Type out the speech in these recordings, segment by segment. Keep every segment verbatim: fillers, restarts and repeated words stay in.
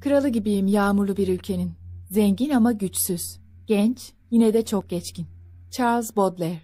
Kralı gibiyim yağmurlu bir ülkenin. Zengin ama güçsüz. Genç, yine de çok geçkin. Charles Baudelaire.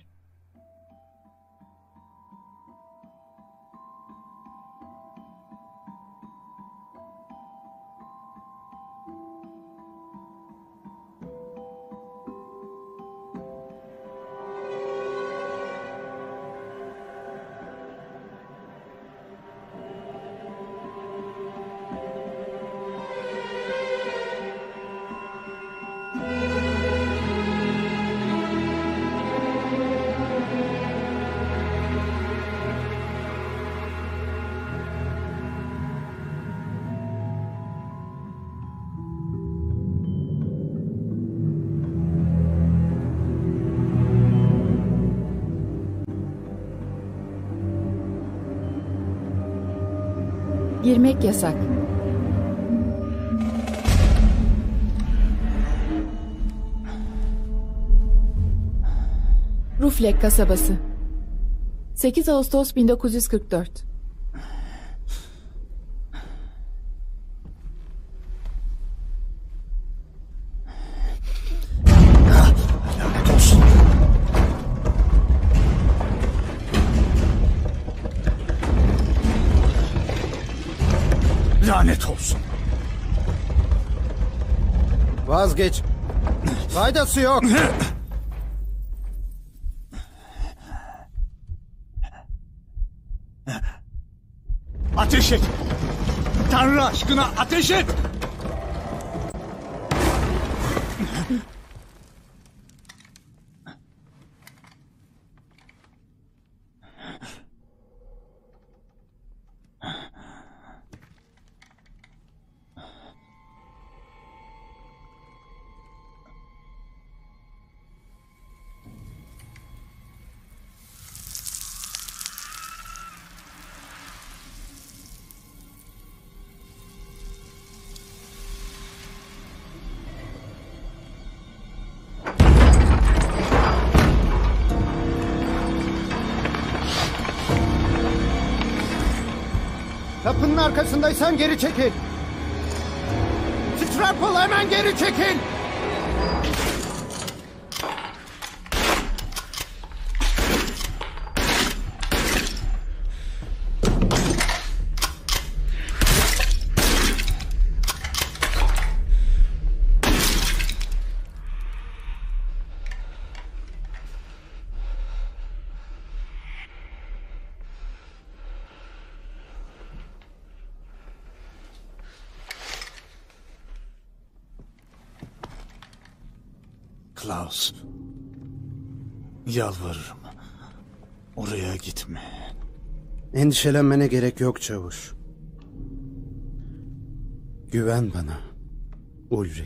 Girmek yasak. Ruflek kasabası. sekiz Ağustos bin dokuz yüz kırk dört. Lanet olsun. Lanet olsun. Vazgeç. Faydası yok. Ateş et. Tanrı aşkına ateş et. Kapının arkasındaysan geri çekil. Strample hemen geri çekil. Klaus. Yalvarırım. Oraya gitme. Endişelenmene gerek yok çavuş. Güven bana, Ulri.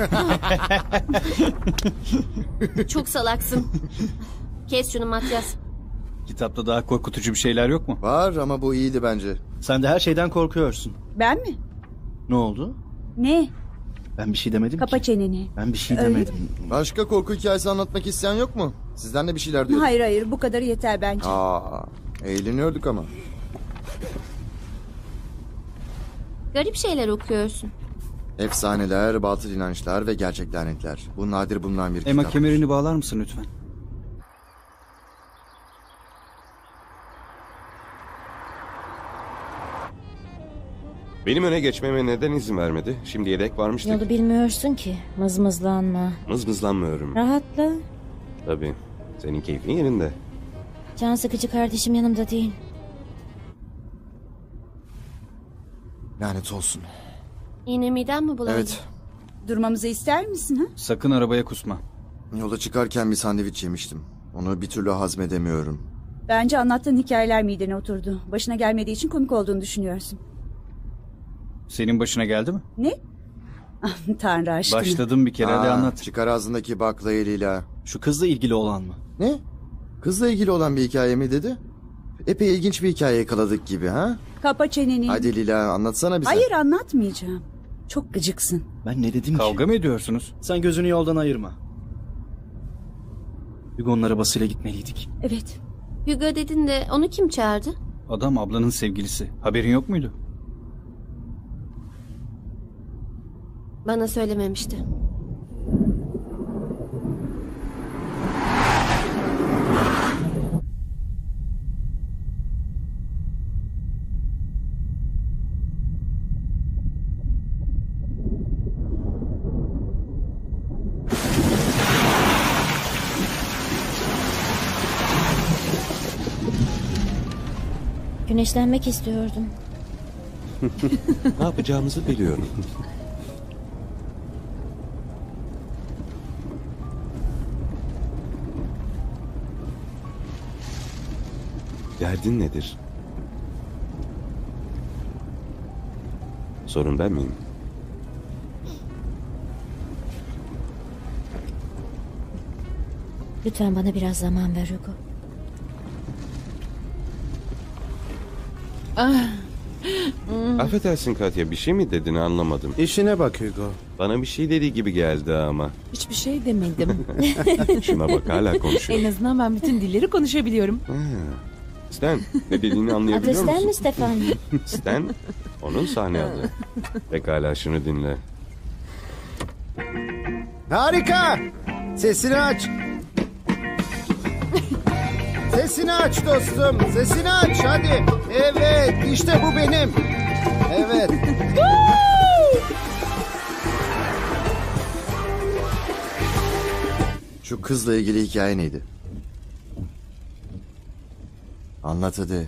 Çok salaksın. Kes şunu Matyas. Kitapta daha korkutucu bir şeyler yok mu? Var ama bu iyiydi bence. Sen de her şeyden korkuyorsun. Ben mi? Ne oldu? Ne? Ben bir şey demedim Kapa ki. çeneni. Ben bir şey Öyle demedim. Başka korku hikayesi anlatmak isteyen yok mu? Sizden de bir şeyler diyordum. Hayır hayır bu kadarı yeter bence. Aa, eğleniyorduk ama. Garip şeyler okuyorsun. Efsaneler, batıl inançlar ve gerçek lanetler. Bu nadir bulunan bir Emma, kitap. kemerini bağlar mısın lütfen? Benim öne geçmeme neden izin vermedi? Şimdi yedek varmıştık. Yolu bilmiyorsun ki. Mızmızlanma. Mızmızlanmıyorum. Rahatla. Tabii. Senin keyfin yerinde. Can sıkıcı kardeşim yanımda değil. Lanet olsun. Yine miden mi bulandı? Evet. Durmamızı ister misin ha? Sakın arabaya kusma. Yola çıkarken bir sandviç yemiştim. Onu bir türlü hazmedemiyorum. Bence anlattığın hikayeler midene oturdu. Başına gelmediği için komik olduğunu düşünüyorsun. Senin başına geldi mi? Ne? Ah, Tanrı aşkına. Başladım bir kere, hadi Aa, anlat. Çıkar ağzındaki bakla eliyle. Şu kızla ilgili olan mı? Ne? Kızla ilgili olan bir hikaye mi dedi? Epey ilginç bir hikaye yakaladık gibi ha? Kapa çeneni. Hadi Lila anlatsana bize. Hayır anlatmayacağım. Çok gıcıksın. Ben ne dedim ki? Kavga mı ediyorsunuz? Sen gözünü yoldan ayırma. Hugo'nun arabasıyla gitmeliydik. Evet. Hugo dedin de onu kim çağırdı? Adam ablanın sevgilisi. Haberin yok muydu? Bana söylememişti. Güneşlenmek istiyordum. Ne yapacağımızı biliyorum. Derdin nedir? Sorun ben miyim? Lütfen bana biraz zaman ver Hugo. Affedersin Katya, bir şey mi dedin anlamadım. İşine bak Hugo. Bana bir şey dediği gibi geldi ama. Hiçbir şey demedim. Şuna bak, hala konuşuyor. En azından ben bütün dilleri konuşabiliyorum. Ha. Stan, ne dediğini Adı anlayabiliyor Stan musun? mi Stefan mı? Stan, onun sahne adı. Pekala, şunu dinle. Harika! Sesini aç. Sesini aç dostum. Sesini aç hadi. Evet işte bu benim. Evet. Şu kızla ilgili hikaye neydi? Anlat hadi.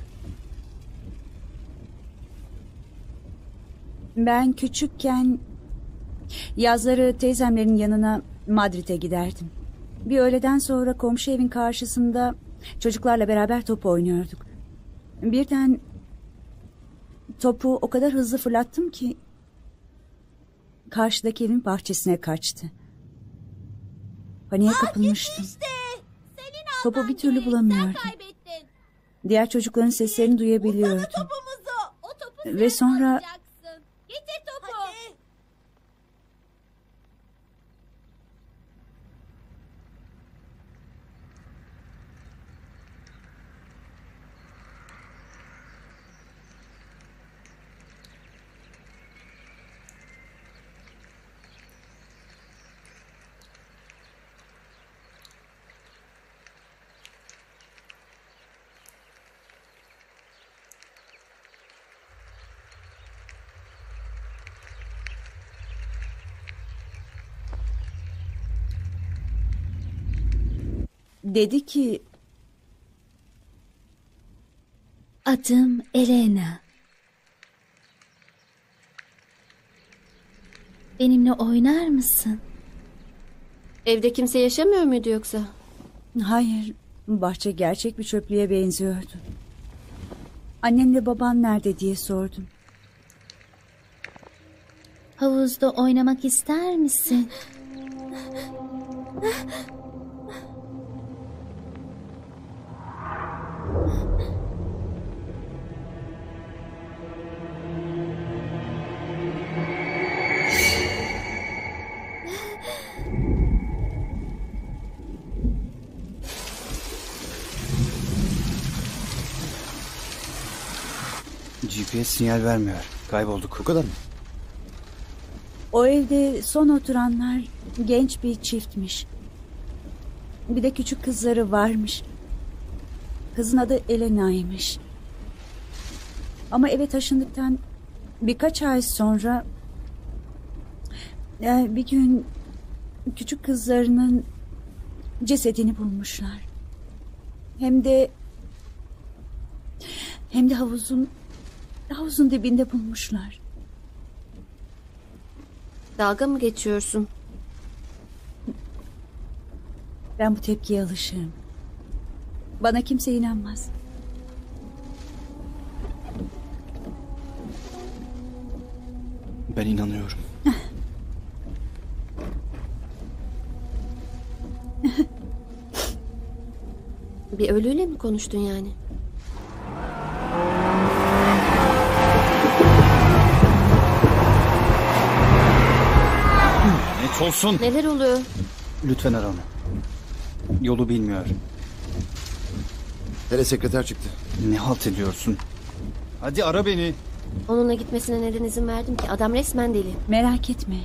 Ben küçükken yazları teyzemlerin yanına Madrid'e giderdim. Bir öğleden sonra komşu evin karşısında çocuklarla beraber top oynuyorduk. Birden topu o kadar hızlı fırlattım ki karşıdaki evin bahçesine kaçtı. Paniğe kapılmıştım. Topu bir türlü bulamıyordum. Diğer çocukların seslerini duyabiliyordum. Ve sonra Getir topu. dedi ki Adım Elena. Benimle oynar mısın? Evde kimse yaşamıyor muydu yoksa? hayır, bahçe gerçek bir çöplüğe benziyordu. Annemle baban nerede diye sordum. Havuzda oynamak ister misin? G P S sinyal vermiyor. Kaybolduk. Bu kadar mı? O evde son oturanlar genç bir çiftmiş. Bir de küçük kızları varmış. Kızın adı Elena'ymış. Ama eve taşındıktan birkaç ay sonra e, bir gün küçük kızlarının cesedini bulmuşlar. Hem de hem de havuzun havuzun dibinde bulmuşlar. Dalga mı geçiyorsun? Ben bu tepkiye alışığım. Bana kimse inanmaz. Ben inanıyorum. Bir ölüyle mi konuştun yani? Net olsun. Neler oluyor? Lütfen ara onu. Yolu bilmiyor. Telesekreter çıktı. Ne halt ediyorsun? Hadi ara beni. Onunla gitmesine neden izin verdim ki? Adam resmen deli. Merak etme.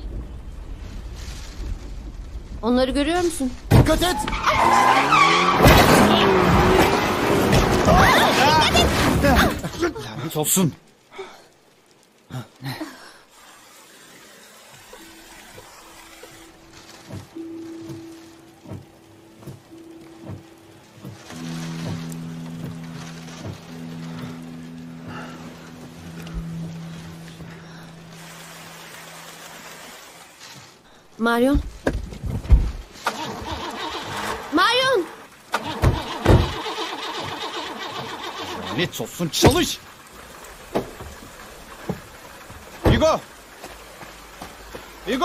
Onları görüyor musun? Dikkat et! Lanet olsun. Marion. Marion! Lanet olsun, çalış. Hugo. Hugo.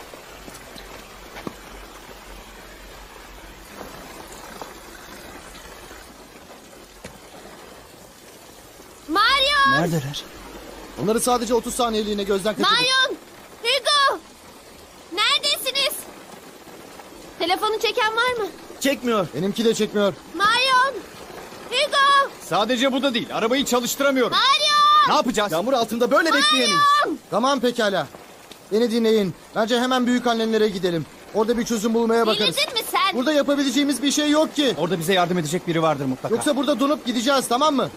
Marion! Neredeler? Onları sadece otuz saniyeliğine gözden kaçırdık. Marion! Hugo! Neredesiniz? Telefonu çeken var mı? Çekmiyor. Benimki de çekmiyor. Marion! Hugo! Sadece bu da değil. Arabayı çalıştıramıyorum. Marion! Ne yapacağız? Yağmur altında böyle bekleyemeyiz. Tamam pekala. Beni dinleyin. Bence hemen büyük annenlere gidelim. Orada bir çözüm bulmaya bakarız. Delirdin mi sen? Burada yapabileceğimiz bir şey yok ki. Orada bize yardım edecek biri vardır mutlaka. Yoksa burada donup gideceğiz, tamam mı?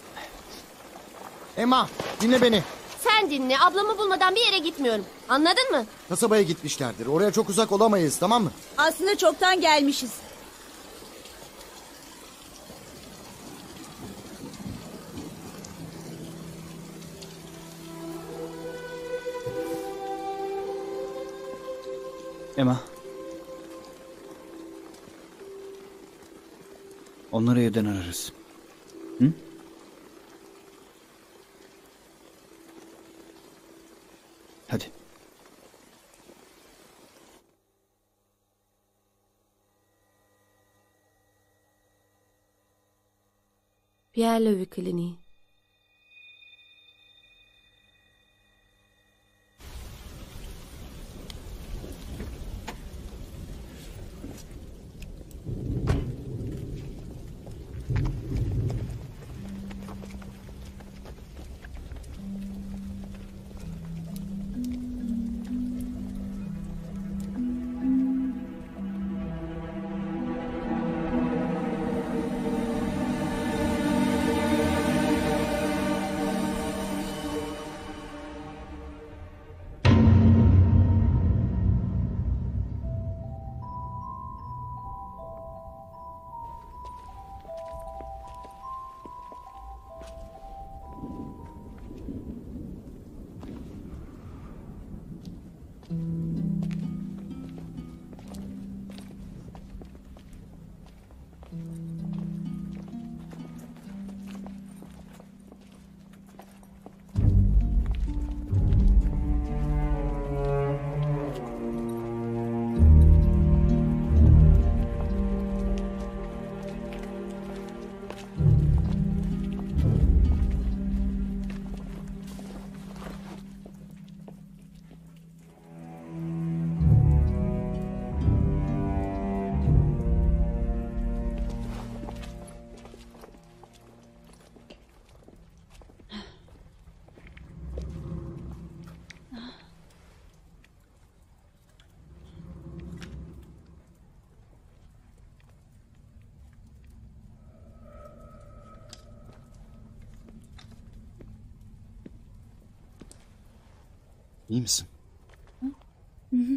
Emma, dinle beni. Sen dinle. Ablamı bulmadan bir yere gitmiyorum. Anladın mı? Kasabaya gitmişlerdir. Oraya çok uzak olamayız, tamam mı? Aslında çoktan gelmişiz. Emma. Onları evden ararız. Hı? Hadi. Pierre Louvre Kliniği. İyi misin? Hı hı.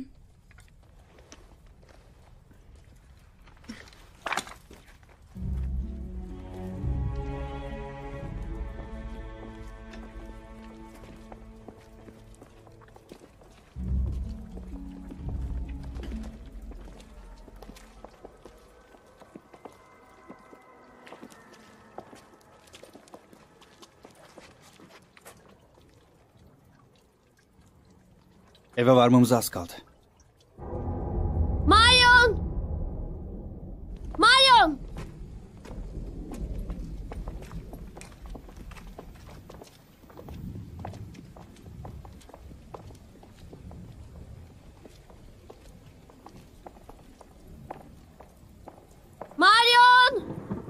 Eve varmamıza az kaldı. Marion! Marion! Marion!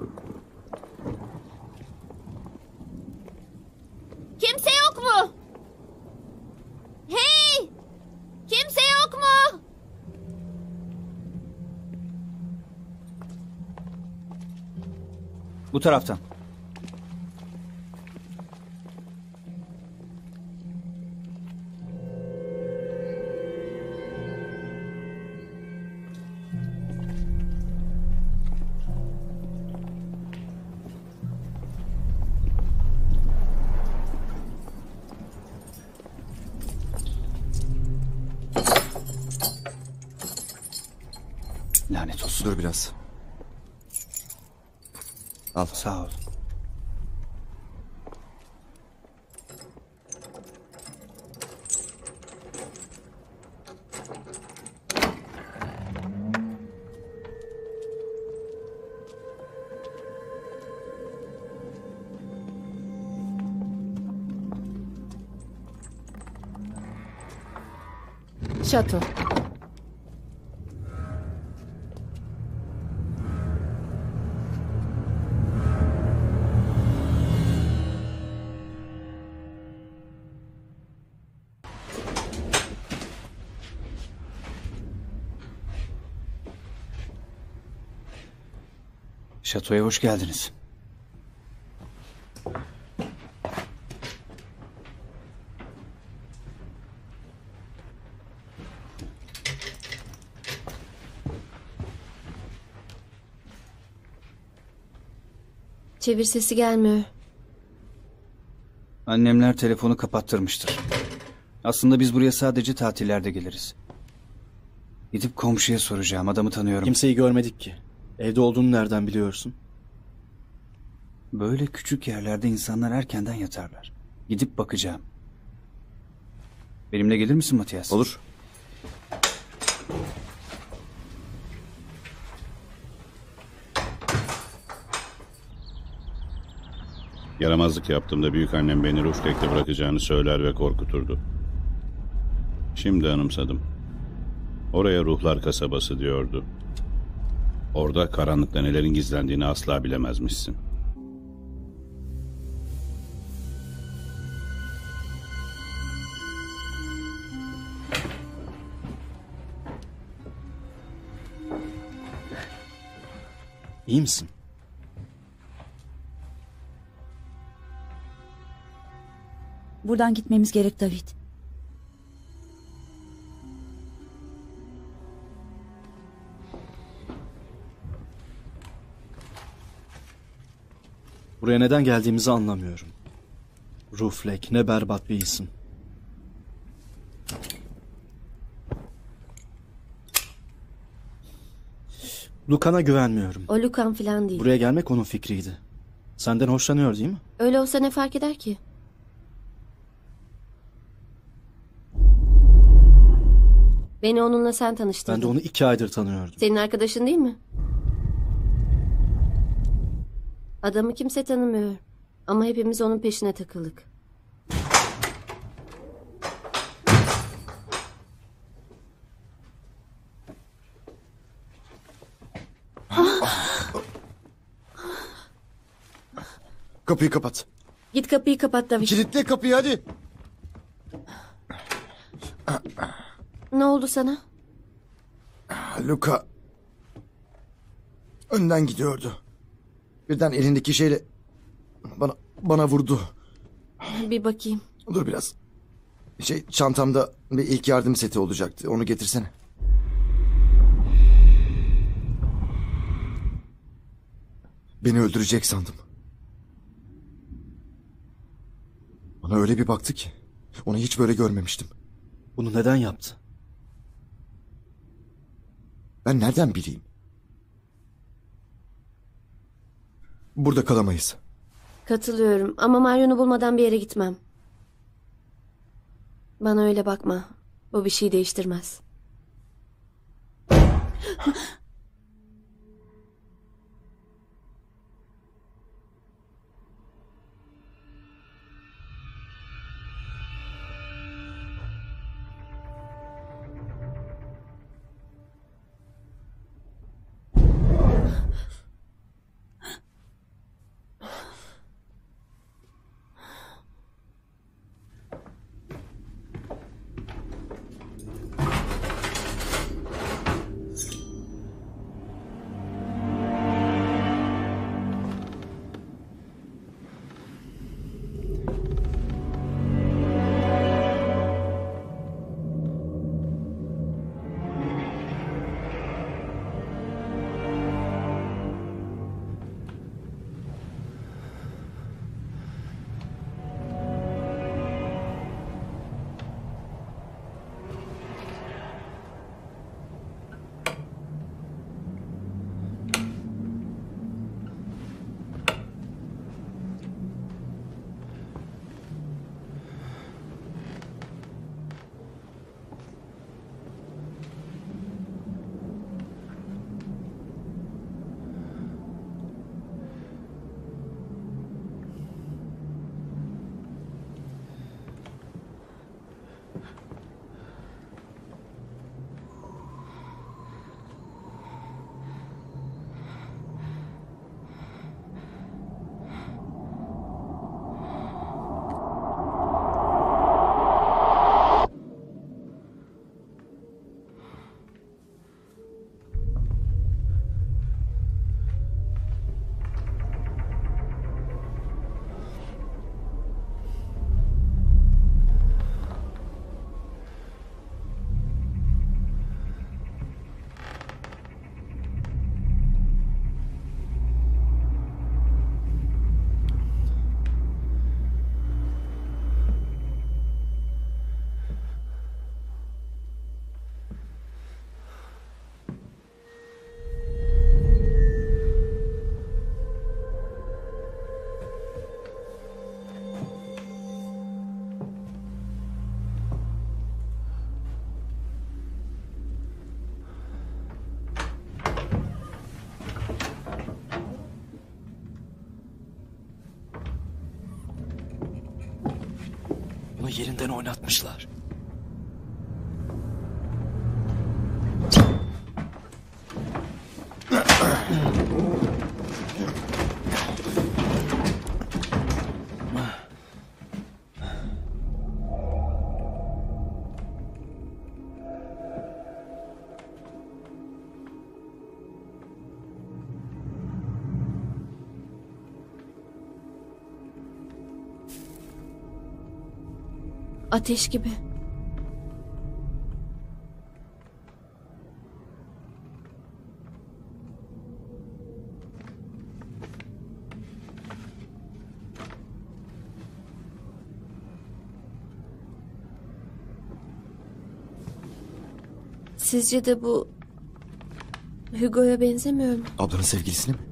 Kimse yok mu? Hey! Kimse yok mu? Bu taraftan. Lanet olsun. Dur biraz. Al. Sağ ol. Şato. Şatoya hoş geldiniz. Çevir sesi gelmiyor. Annemler telefonu kapattırmıştır. Aslında biz buraya sadece tatillerde geliriz. Gidip komşuya soracağım. Adamı tanıyorum. Kimseyi görmedik ki. Evde olduğunu nereden biliyorsun? Böyle küçük yerlerde insanlar erkenden yatarlar. Gidip bakacağım. Benimle gelir misin Matias? Olur. Yaramazlık yaptığımda büyükannem beni Ruflek'te bırakacağını söyler ve korkuturdu. Şimdi anımsadım. Oraya ruhlar kasabası diyordu. Orada karanlıkta nelerin gizlendiğini asla bilemezmişsin. İyi misin? Buradan gitmemiz gerek David. Buraya neden geldiğimizi anlamıyorum. Ruflek ne berbat bir isim. Lukan'a güvenmiyorum. O Lukan falan değil. Buraya gelmek onun fikriydi. Senden hoşlanıyor değil mi? Öyle olsa ne fark eder ki? Beni onunla sen tanıştırdın. Ben de onu iki aydır tanıyordum. Senin arkadaşın değil mi? Adamı kimse tanımıyor. Ama hepimiz onun peşine takıldık. Kapıyı kapat. Git kapıyı kapat David. Kilitle kapıyı hadi. Ne oldu sana? Luka önden gidiyordu. Birden elindeki şeyle bana bana vurdu. Bir bakayım. Dur biraz. Şey, çantamda bir ilk yardım seti olacaktı. Onu getirsene. Beni öldürecek sandım. Bana öyle bir baktı ki. Onu hiç böyle görmemiştim. Bunu neden yaptı? Ben nereden bileyim? Burada kalamayız. Katılıyorum ama Marion'u bulmadan bir yere gitmem. Bana öyle bakma. Bu bir şey değiştirmez. Onu yerinden oynatmışlar. Ateş gibi. Sizce de bu Hugo'ya benzemiyor mu? Ablanın sevgilisine mi?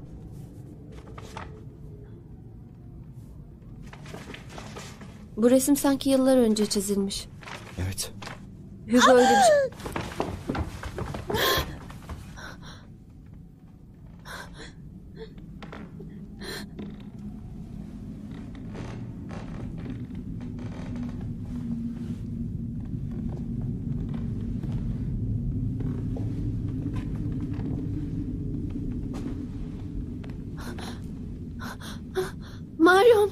Bu resim sanki yıllar önce çizilmiş. Evet. Hugo öyle bir şey... Marion!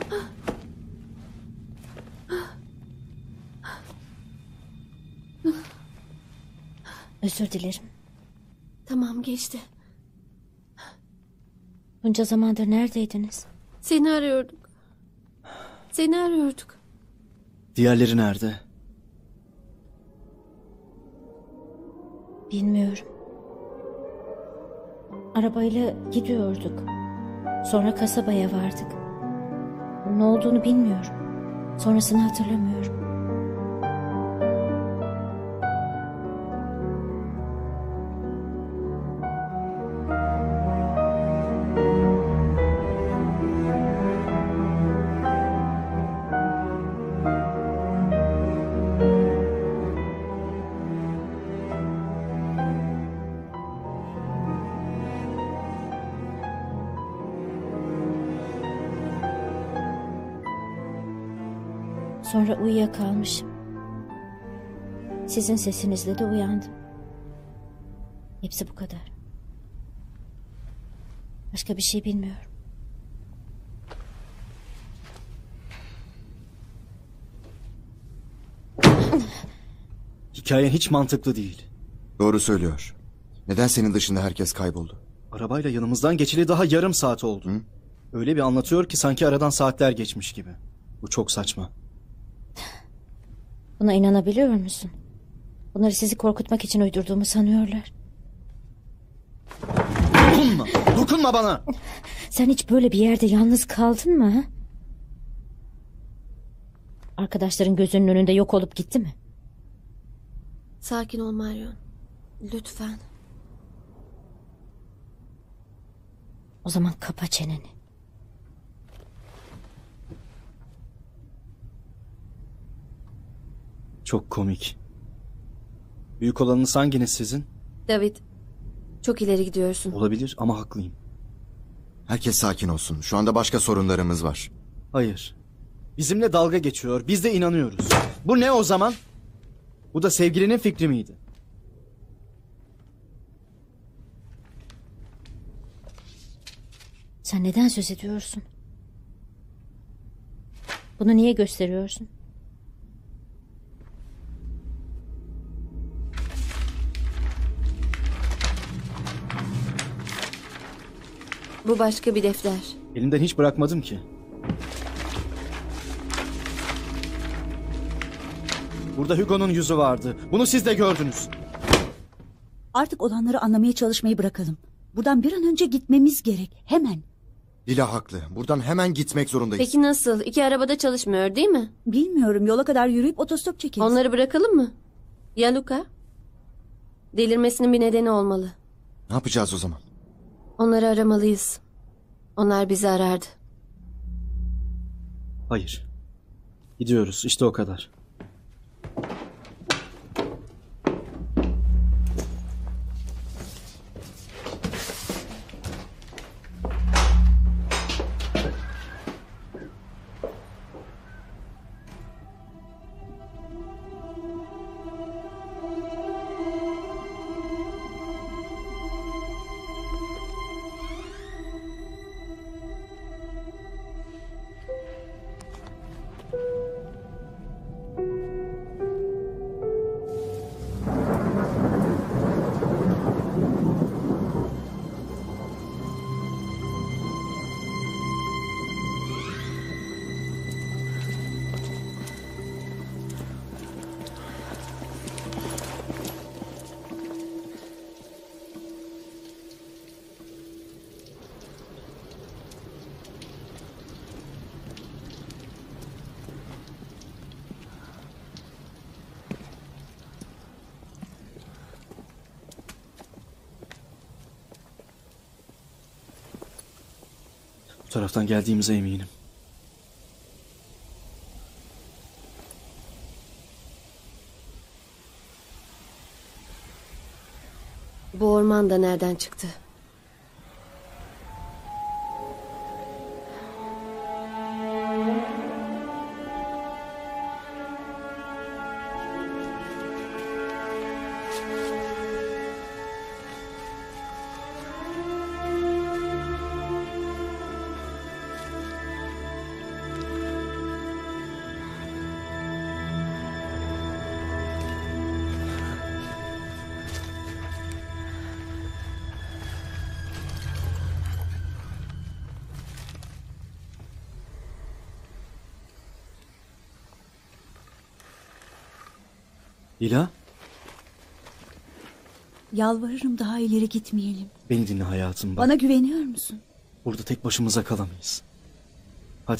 Özür dilerim. Tamam, geçti. Bunca zamandır neredeydiniz? Seni arıyorduk. Seni arıyorduk. Diğerleri nerede? Bilmiyorum. Arabayla gidiyorduk. Sonra kasabaya vardık. Ne olduğunu bilmiyorum. Sonrasını hatırlamıyorum. Sonra uyuyakalmışım. Sizin sesinizle de uyandım. Hepsi bu kadar. Başka bir şey bilmiyorum. Hikayen hiç mantıklı değil. Doğru söylüyor. Neden senin dışında herkes kayboldu? Arabayla yanımızdan geçeli daha yarım saat oldu. Hı? Öyle bir anlatıyor ki sanki aradan saatler geçmiş gibi. Bu çok saçma. Buna inanabiliyor musun? Bunları sizi korkutmak için uydurduğumu sanıyorlar. Dokunma! Dokunma bana! Sen hiç böyle bir yerde yalnız kaldın mı? Ha? Arkadaşların gözünün önünde yok olup gitti mi? Sakin ol Marion. Lütfen. O zaman kapa çeneni. Çok komik. Büyük olanınız hanginiz sizin? David, çok ileri gidiyorsun. Olabilir ama haklıyım. Herkes sakin olsun. Şu anda başka sorunlarımız var. Hayır. Bizimle dalga geçiyor. Biz de inanıyoruz. Bu ne o zaman? Bu da sevgilinin fikri miydi? Sen neden söz ediyorsun? Bunu niye gösteriyorsun? Bu başka bir defter. Elimden hiç bırakmadım ki. Burada Hugo'nun yüzü vardı. Bunu siz de gördünüz. Artık olanları anlamaya çalışmayı bırakalım. Buradan bir an önce gitmemiz gerek. Hemen. Lila haklı. Buradan hemen gitmek zorundayız. Peki nasıl? İki arabada çalışmıyor değil mi? Bilmiyorum. Yola kadar yürüyüp otostop çekeriz. Onları bırakalım mı? Ya Luca? Delirmesinin bir nedeni olmalı. Ne yapacağız o zaman? Onları aramalıyız. Onlar bizi arardı. Hayır. Gidiyoruz. İşte o kadar. Bu taraftan geldiğimize eminim. Bu orman da nereden çıktı? Lila? Yalvarırım daha ileri gitmeyelim. Beni dinle hayatım bak. Bana güveniyor musun? Burada tek başımıza kalamayız. Hadi.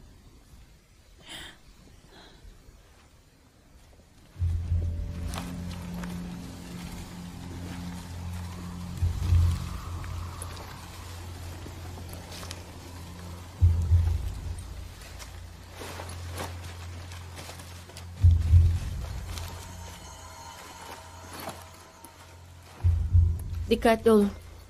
Dikkatli olun.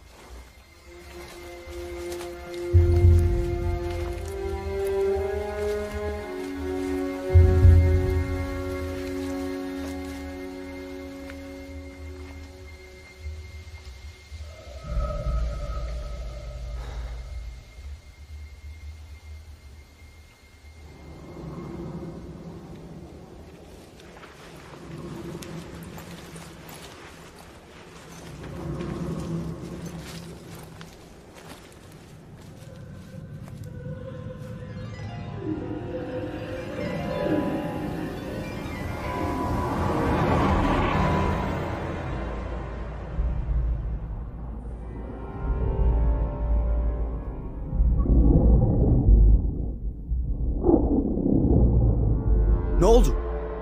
Ne oldu?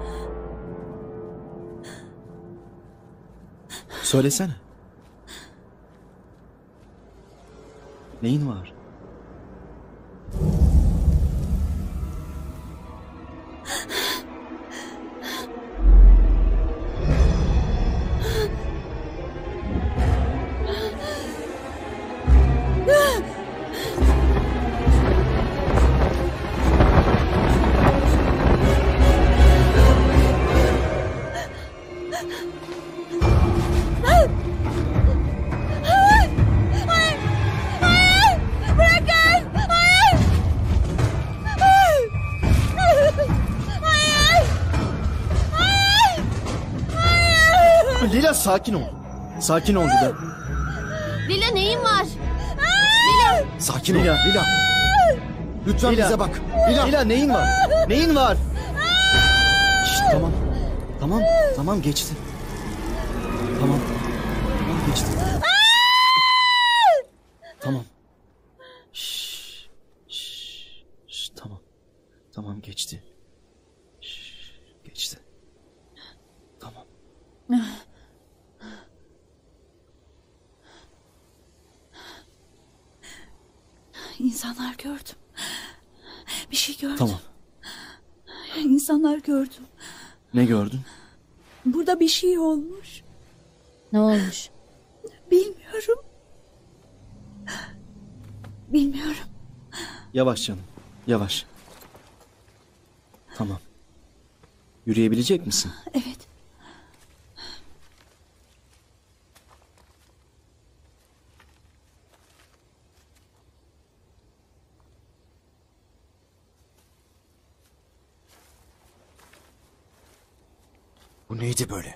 Söylesene. Neyin var? Lila sakin ol. Sakin ol Lila. Lila neyin var? Lila. Sakin Lila, ol. Lila. Lütfen Lila. bize bak. Lila. Lila neyin var? Neyin var? Şşt, tamam. Tamam. Tamam geçti. Tamam. Tamam geçti. Tamam. Şşş, şşş, şşş, tamam. Tamam geçti. Şşş, geçti. Tamam. İnsanlar gördüm. Bir şey gördüm. Tamam. İnsanlar gördüm. Ne gördün? Burada bir şey olmuş. Ne olmuş? Bilmiyorum. Bilmiyorum. Yavaş canım. Yavaş. Tamam. Yürüyebilecek misin? Evet. Bu neydi böyle?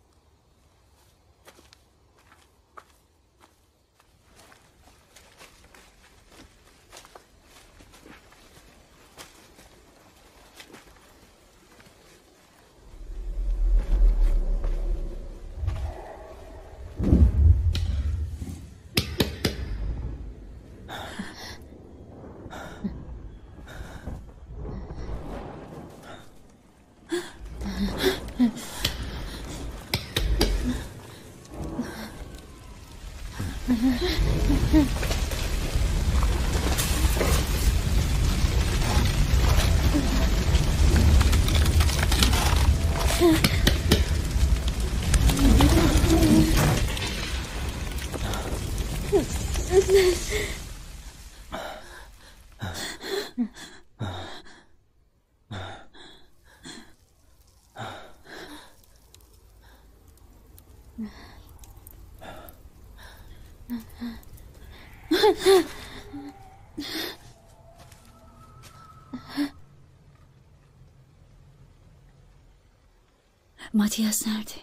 Matias nerede?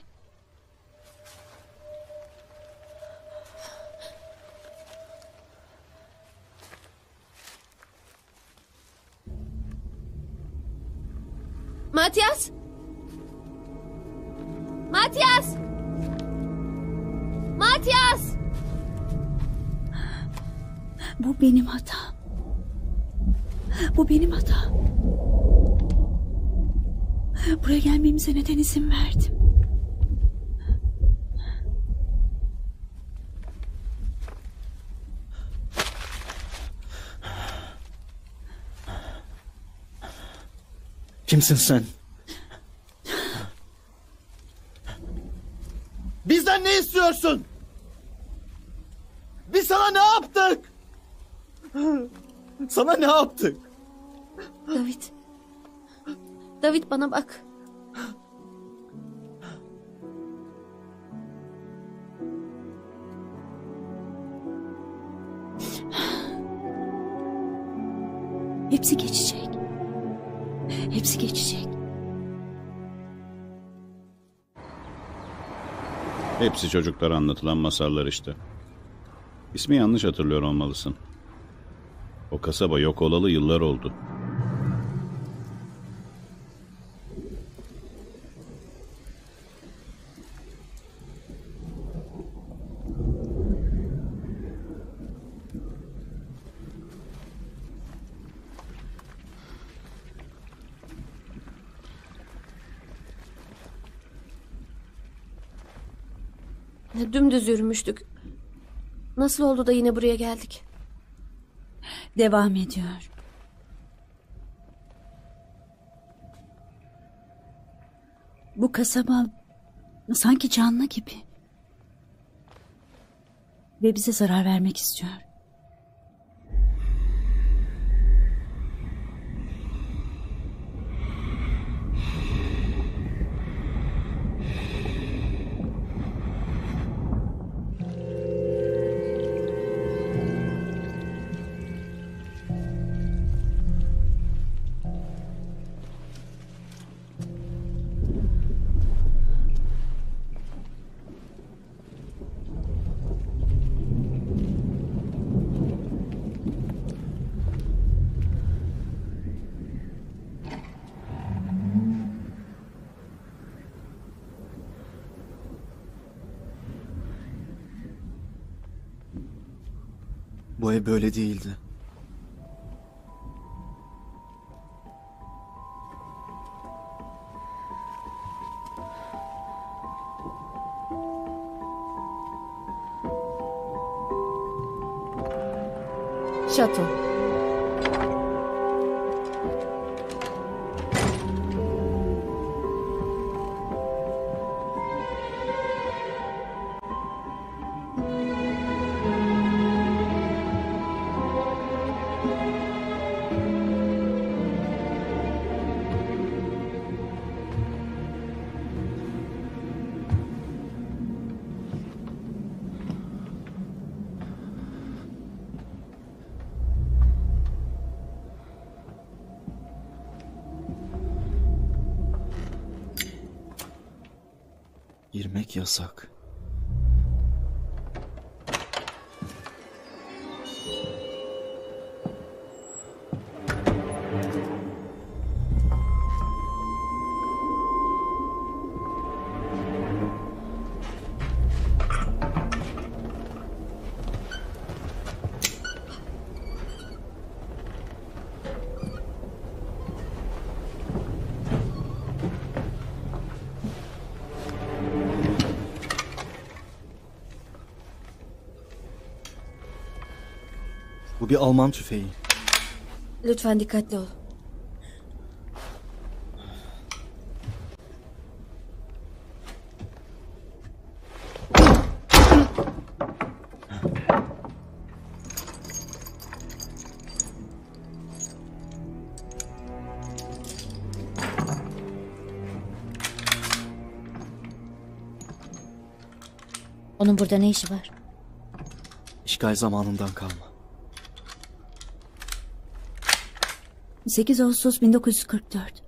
Matias! Matias! Matias! Bu benim hatam. Bu benim hatam. Buraya gelmemize neden izin verdim? Kimsin sen? Bizden ne istiyorsun? Biz sana ne yaptık? Sana ne yaptık? David. David bana bak. Hepsi geçecek. Hepsi geçecek. Hepsi çocuklara anlatılan masallar işte. İsmi yanlış hatırlıyor olmalısın. O kasaba yok olalı yıllar oldu. Dümdüz yürümüştük. Nasıl oldu da yine buraya geldik? Devam ediyor. Bu kasaba sanki canlı gibi. Ve bize zarar vermek istiyor. Bu ev böyle değildi. Şato. Girmek yasak. Bu bir Alman tüfeği. Lütfen dikkatli ol. Onun burada ne işi var? İşgal zamanından kalma. sekiz Ağustos bin dokuz yüz kırk dört.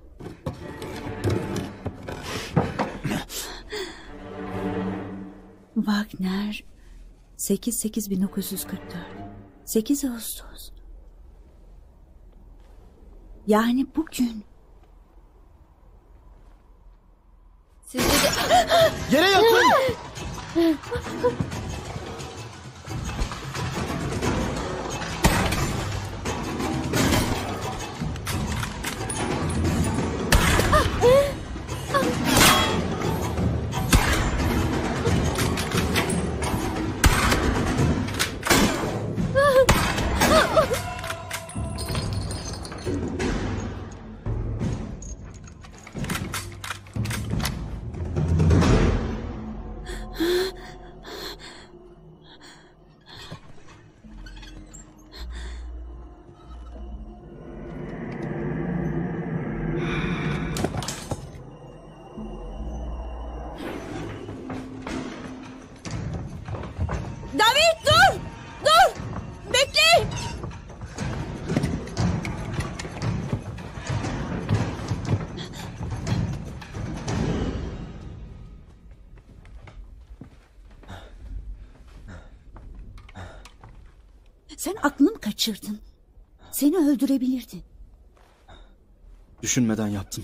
Wagner sekiz sekiz bin dokuz yüz kırk dört. sekiz Ağustos. Yani bugün. Sizce de... Yere yatın! David dur! Dur! Bekle! Sen aklını mı kaçırdın? Seni öldürebilirdi. Düşünmeden yaptım.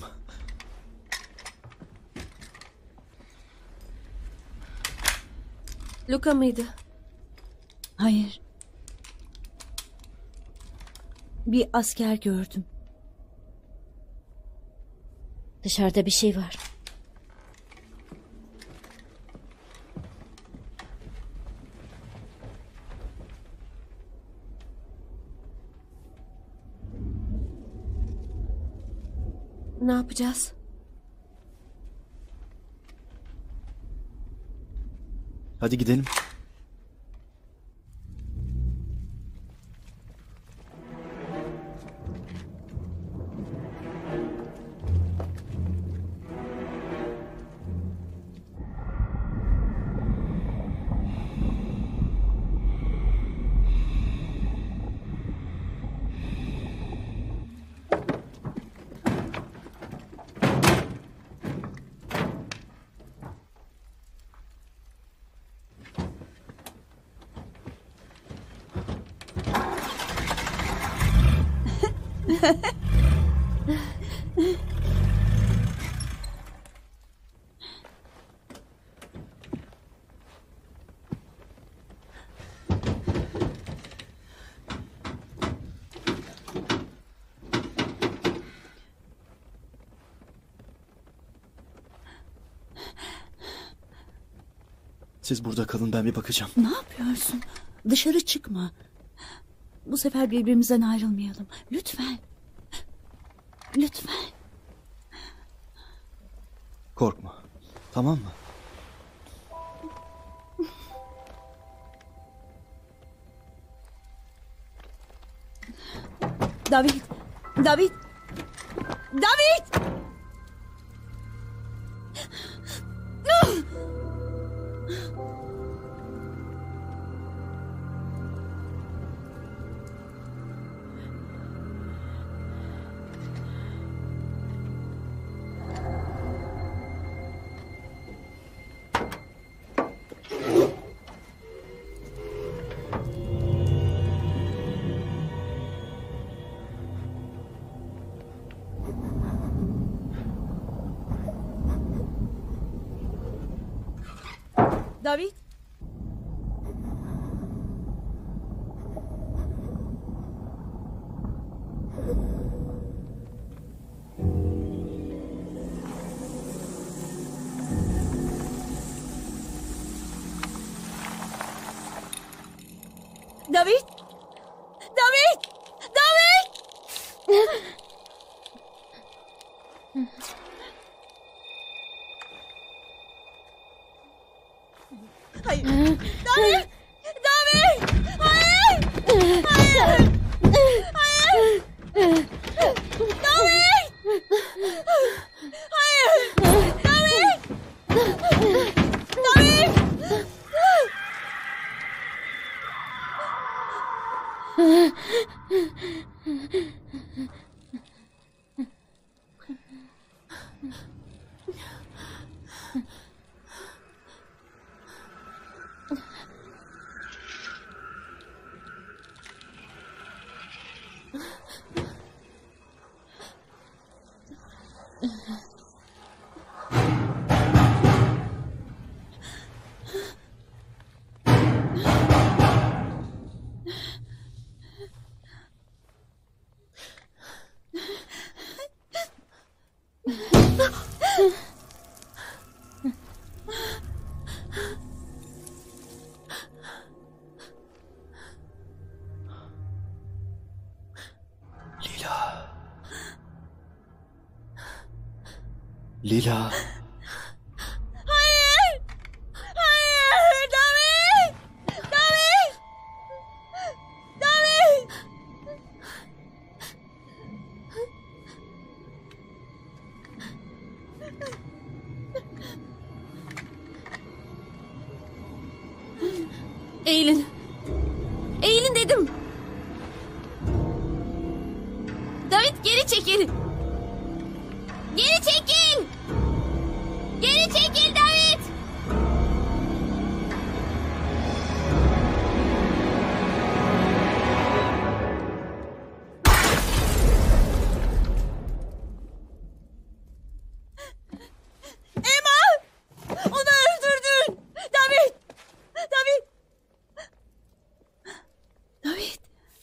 Luka mıydı? Hayır. Bir asker gördüm. Dışarıda bir şey var. Ne yapacağız? Hadi gidelim. Siz burada kalın, ben bir bakacağım. Ne yapıyorsun? Dışarı çıkma. Bu sefer birbirimizden ayrılmayalım. Lütfen. Lütfen. Korkma. Tamam mı? David. David. David. David. David. David. David. Hayır. David! David! Hayır! Hayır! Hayır! David! Hayır! David! David! Lila. Hayır! Hayır! David! David! David! Eğilin. Eğilin dedim. David geri çekil. Geri çekil. Geri çekil David. Emma! Onu öldürdün. David! David! David!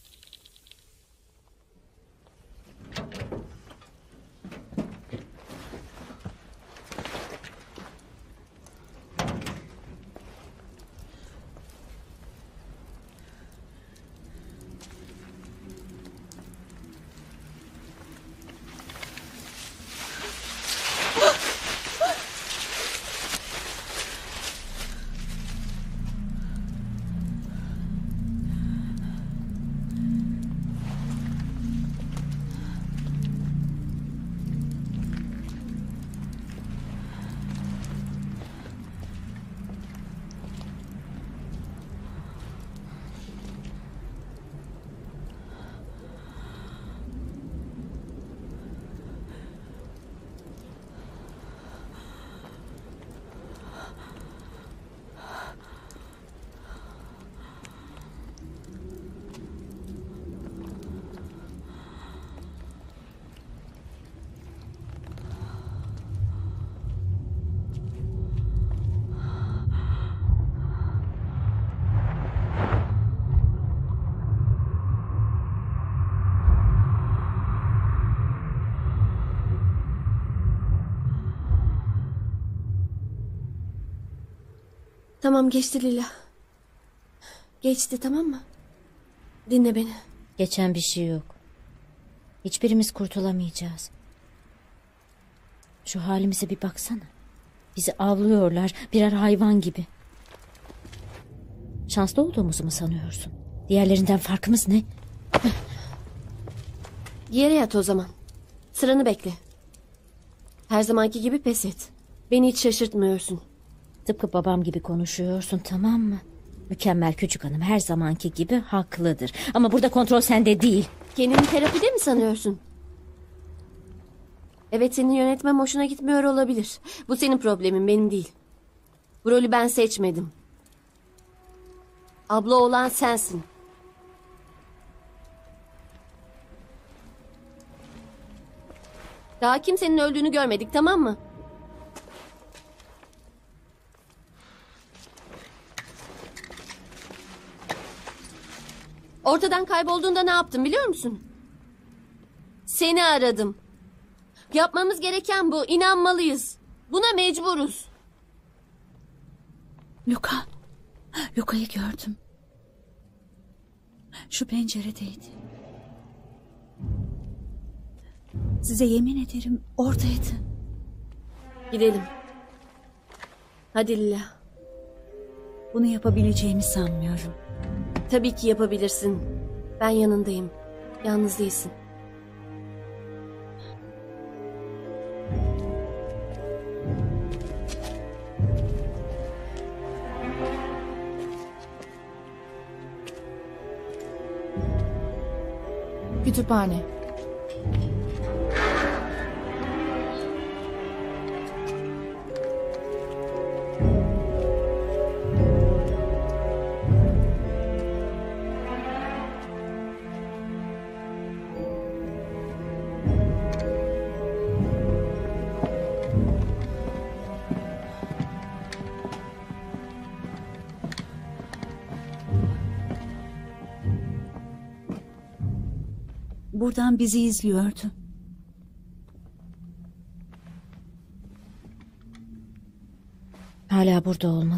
Tamam, geçti Lila. Geçti, tamam mı? Dinle beni. Geçen bir şey yok. Hiçbirimiz kurtulamayacağız. Şu halimize bir baksana. Bizi avlıyorlar birer hayvan gibi. Şanslı olduğumuzu mu sanıyorsun? Diğerlerinden farkımız ne? Yere yat o zaman. Sıranı bekle. Her zamanki gibi pes et. Beni hiç şaşırtmıyorsun. Tıpkı babam gibi konuşuyorsun, tamam mı? Mükemmel küçük hanım her zamanki gibi haklıdır. Ama burada kontrol sende değil. Kendini terapide mi sanıyorsun? Evet, senin yönetmen hoşuna gitmiyor olabilir. Bu senin problemin, benim değil. Bu rolü ben seçmedim. Abla olan sensin. Daha kimsenin öldüğünü görmedik, tamam mı? Ortadan kaybolduğunda ne yaptım biliyor musun? Seni aradım. Yapmamız gereken bu. İnanmalıyız. Buna mecburuz. Luka. Luka'yı gördüm. Şu penceredeydi. Size yemin ederim oradaydı. Gidelim. Hadi Lila. Bunu yapabileceğimi sanmıyorum. Tabii ki yapabilirsin. Ben yanındayım. Yalnız değilsin. Kütüphane. Buradan bizi izliyordu. Hala burada olmalı.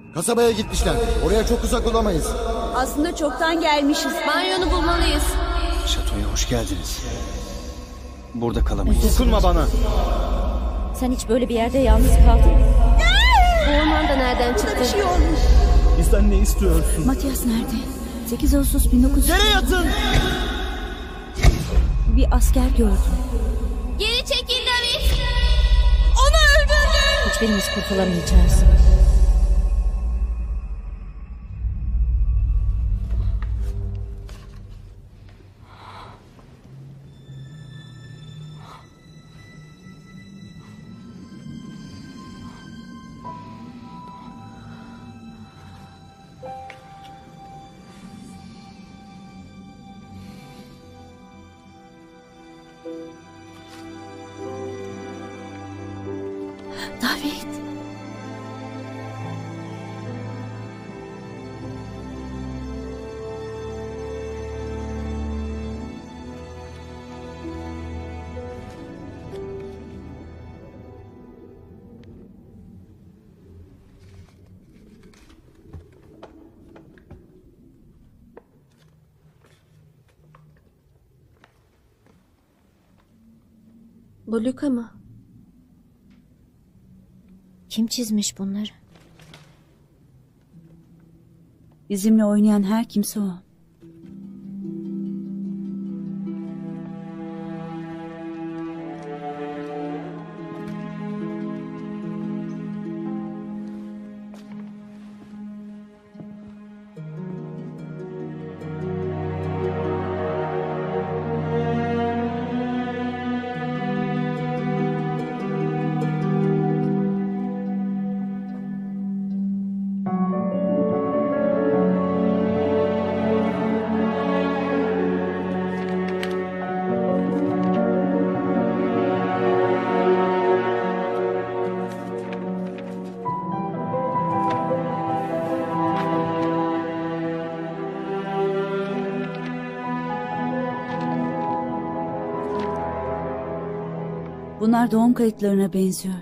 Kasabaya gitmişler. Oraya çok uzak olamayız. Aslında çoktan gelmişiz. Banyonu bulmalıyız. Şatoya hoş geldiniz. Burada kalamayız. Dokunma bana. Sen hiç böyle bir yerde yalnız kaldın mı? Bu ormanda nereden çıktı? Bir şey olmuş. Bizden ne istiyorsun? Matias nerede? sekiz Ağustos bin dokuz yüz... Yere yatın! Bir asker gördüm. Geri çekil David. Onu öldürdün. Hiçbirimiz kurtulamayacağız. David. Bu Luka mı? Kim çizmiş bunları? Bizimle oynayan her kimse o. Bunlar doğum kayıtlarına benziyor.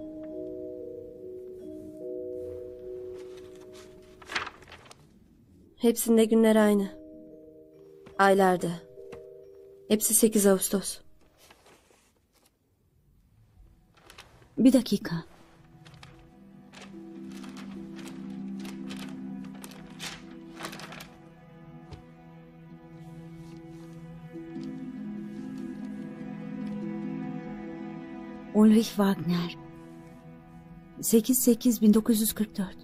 Hepsinde günler aynı. Aylarda. Hepsi sekiz Ağustos. Bir dakika. Ulrich Wagner. sekiz sekiz bin dokuz yüz kırk dört.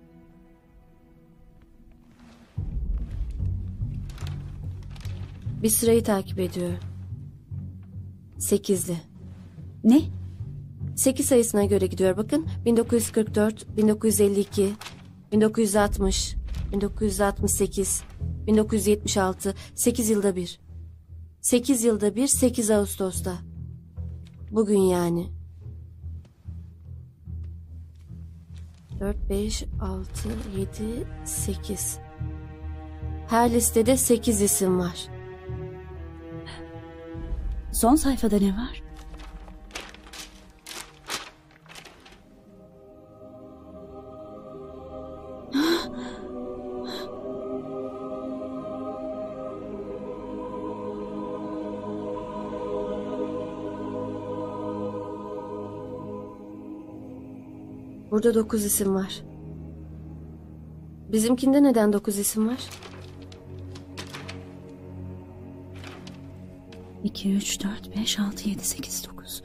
Bir sırayı takip ediyor. Sekizli. Ne? Sekiz sayısına göre gidiyor bakın. bin dokuz yüz kırk dört, bin dokuz yüz elli iki, bin dokuz yüz altmış, bin dokuz yüz altmış sekiz, bin dokuz yüz yetmiş altı. Sekiz yılda bir. Sekiz yılda bir, sekiz Ağustos'ta. Bugün yani. Dört, beş, altı, yedi, sekiz. Her listede sekiz isim var. Son sayfada ne var? Burada dokuz isim var. Bizimkinde neden dokuz isim var? iki, üç, dört, beş, altı, yedi, sekiz, dokuz.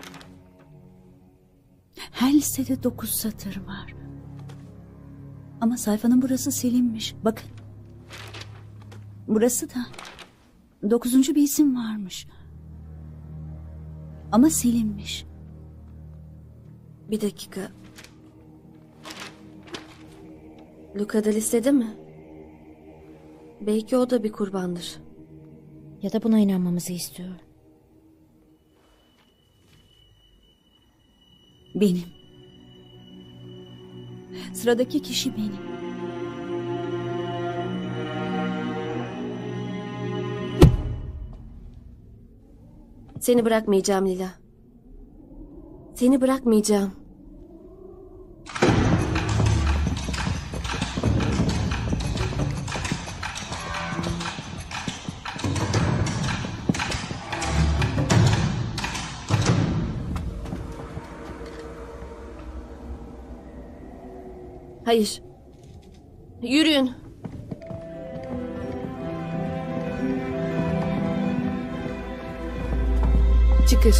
Her listede dokuz satır var. Ama sayfanın burası silinmiş. Bakın. Burası da. Dokuzuncu bir isim varmış. Ama silinmiş. Bir dakika. Luka da listede mi? Belki o da bir kurbandır. Ya da buna inanmamızı istiyor. Benim. Sıradaki kişi benim. Seni bırakmayacağım Lila. Seni bırakmayacağım. Hayır. Yürüyün. Çıkış.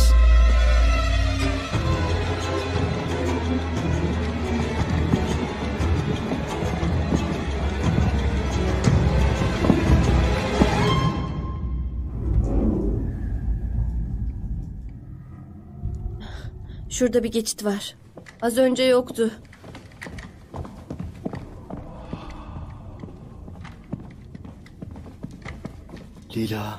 Şurada bir geçit var. Az önce yoktu. Lila.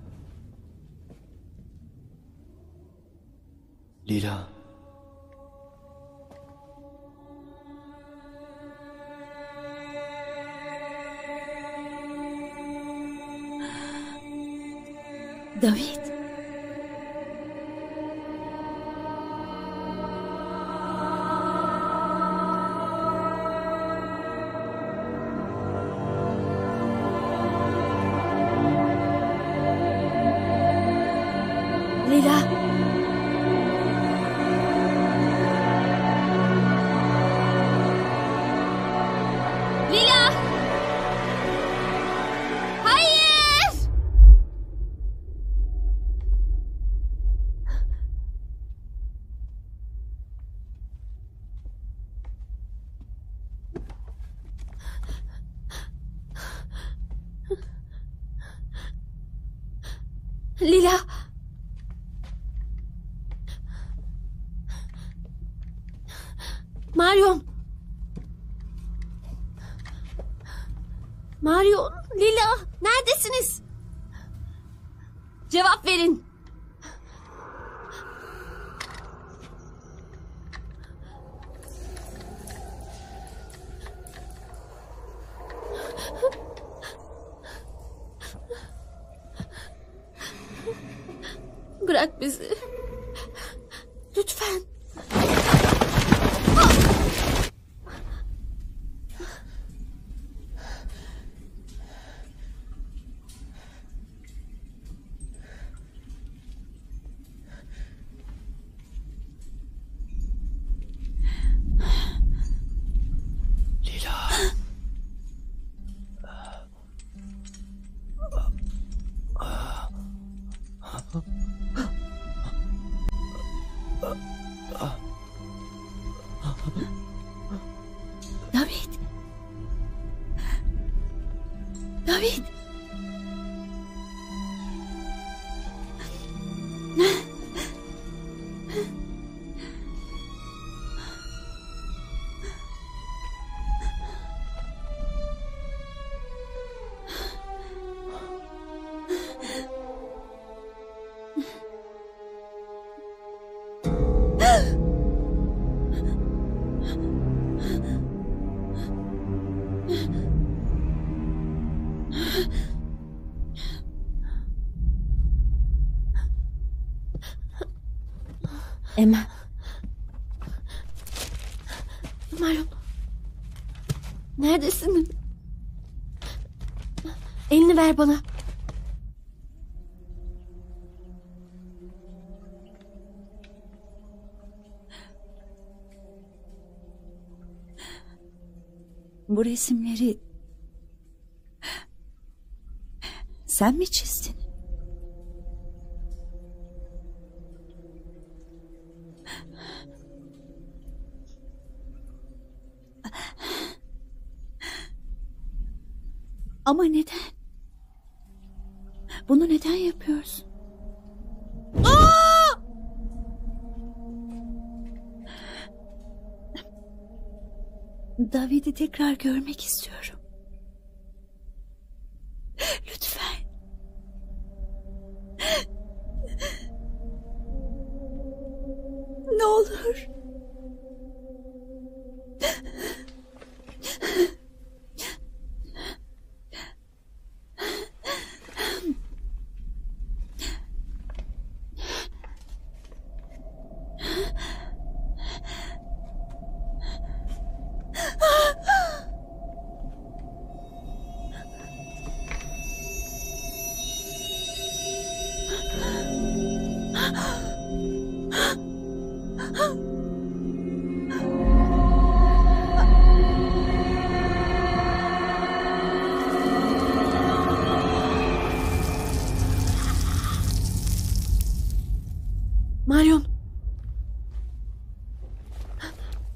Lila. David. Lila. Lila! Hayır! Lila. Marion. Marion, Lila, neredesiniz? Cevap verin. Bırak bizi. Lütfen. David. David. Emma. Marion. Neredesin? Elini ver bana. Bu resimleri sen mi çizdin? Ama neden? Bunu neden yapıyorsun? Aa! David'i tekrar görmek istiyorum. Lütfen. Ne olur.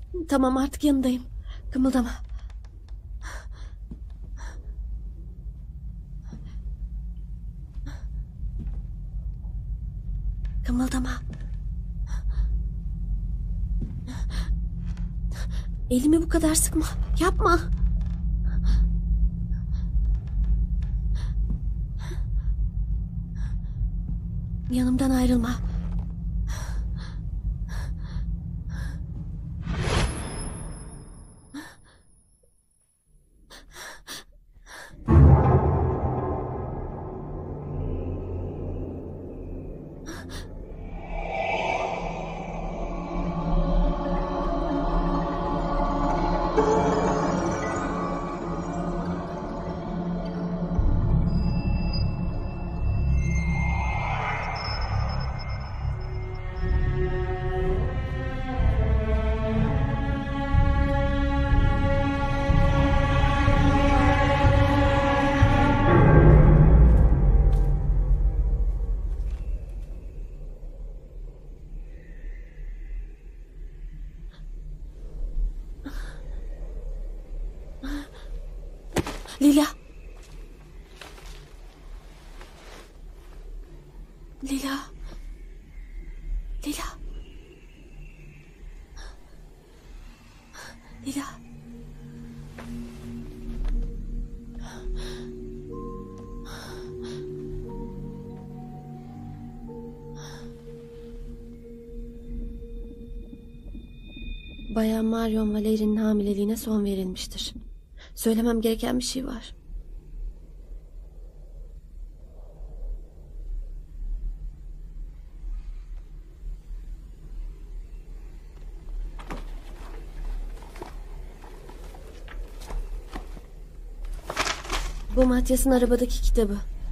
Tamam, artık yanındayım. Kımıldama. Kımıldama. Elimi bu kadar sıkma. Yapma. Yanımdan ayrılma. Lila. Lila. Lila. Lila. Bayan Marion Valeri'nin hamileliğine son verilmiştir. Söylemem gereken bir şey var. Bu Matyas'ın arabadaki kitabı.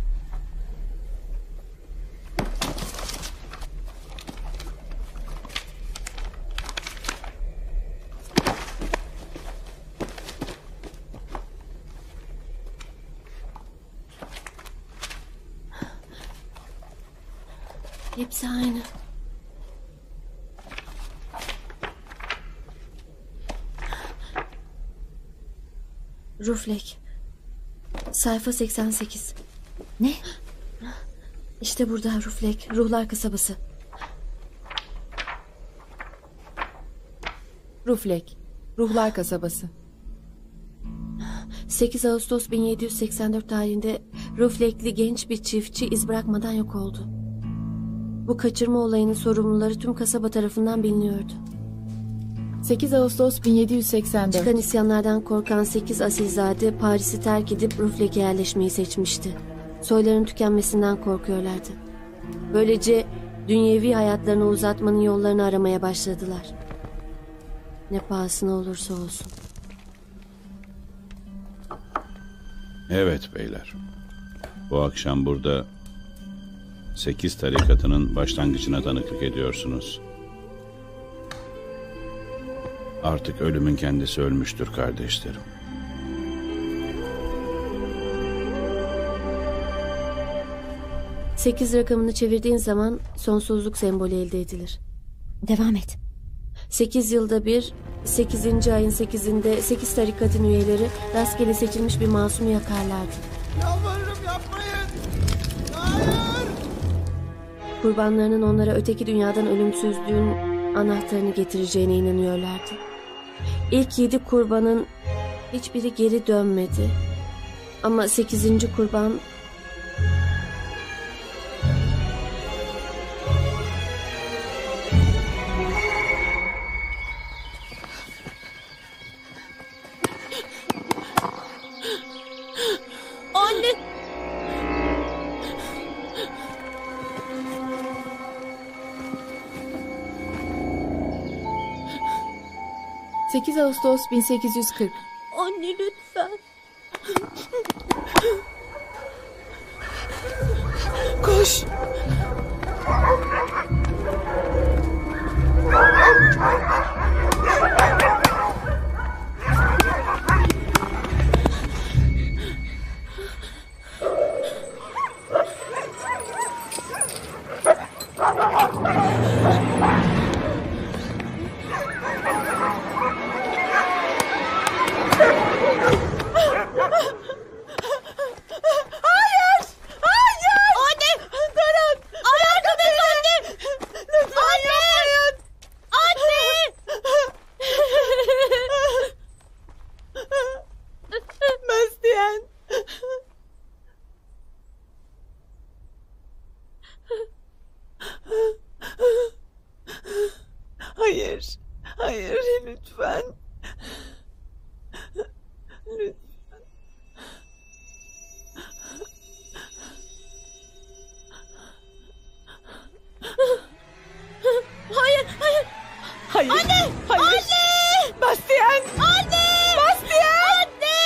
Hepsi aynı. Ruflek. Sayfa seksen sekiz. Ne? İşte burada Ruflek, Ruhlar Kasabası. Ruflek, Ruhlar Kasabası. sekiz Ağustos bin yedi yüz seksen dört tarihinde Ruflekli genç bir çiftçi iz bırakmadan yok oldu. Bu kaçırma olayının sorumluları tüm kasaba tarafından biliniyordu. sekiz Ağustos bin yedi yüz seksen dört. Çıkan isyanlardan korkan sekiz asilzade Paris'i terk edip Ruflek'e yerleşmeyi seçmişti. Soyların tükenmesinden korkuyorlardı. Böylece dünyevi hayatlarını uzatmanın yollarını aramaya başladılar. Ne pahasına olursa olsun. Evet beyler. Bu akşam burada sekiz tarikatının başlangıcına tanıklık ediyorsunuz. Artık ölümün kendisi ölmüştür kardeşlerim. Sekiz rakamını çevirdiğin zaman sonsuzluk sembolü elde edilir. Devam et. Sekiz yılda bir, sekizinci ayın sekizinde sekiz tarikatın üyeleri rastgele seçilmiş bir masumu yakarlardı. Yalvarırım yapmayın. Hayır. Kurbanlarının onlara öteki dünyadan ölümsüzlüğün anahtarını getireceğine inanıyorlardı. İlk yedi kurbanın hiçbiri geri dönmedi. Ama sekizinci kurban... Anne! sekiz Ağustos bin sekiz yüz kırk. Anne lütfen. Koş! Hayır, lütfen. Lütfen. Hayır, hayır. Hayır. Anne! Hayır. Anne! Bastian! Anne! Bastian! Anne!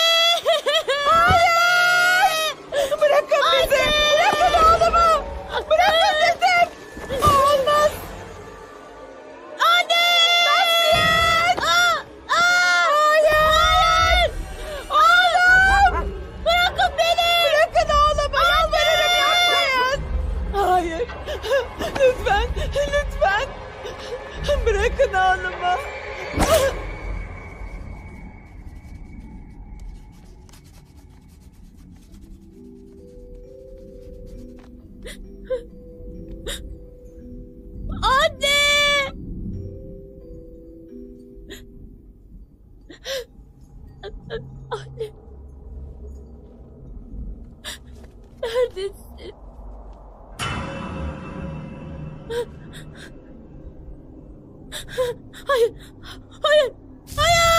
Hayır! Bırakın bizi! Bırakın oğlumu! Bırakın bizi! Olmaz! Anne! Bastian! Aa! Aa! Hayır! Oğlum! Bırakın beni! Bırakın oğlumu! Yalvarırım yapmayın! Hayır! Lütfen! Lütfen! Bırakın oğlumu! Anne! Anne! Neredesin? Hayır! Hayır! Hayır!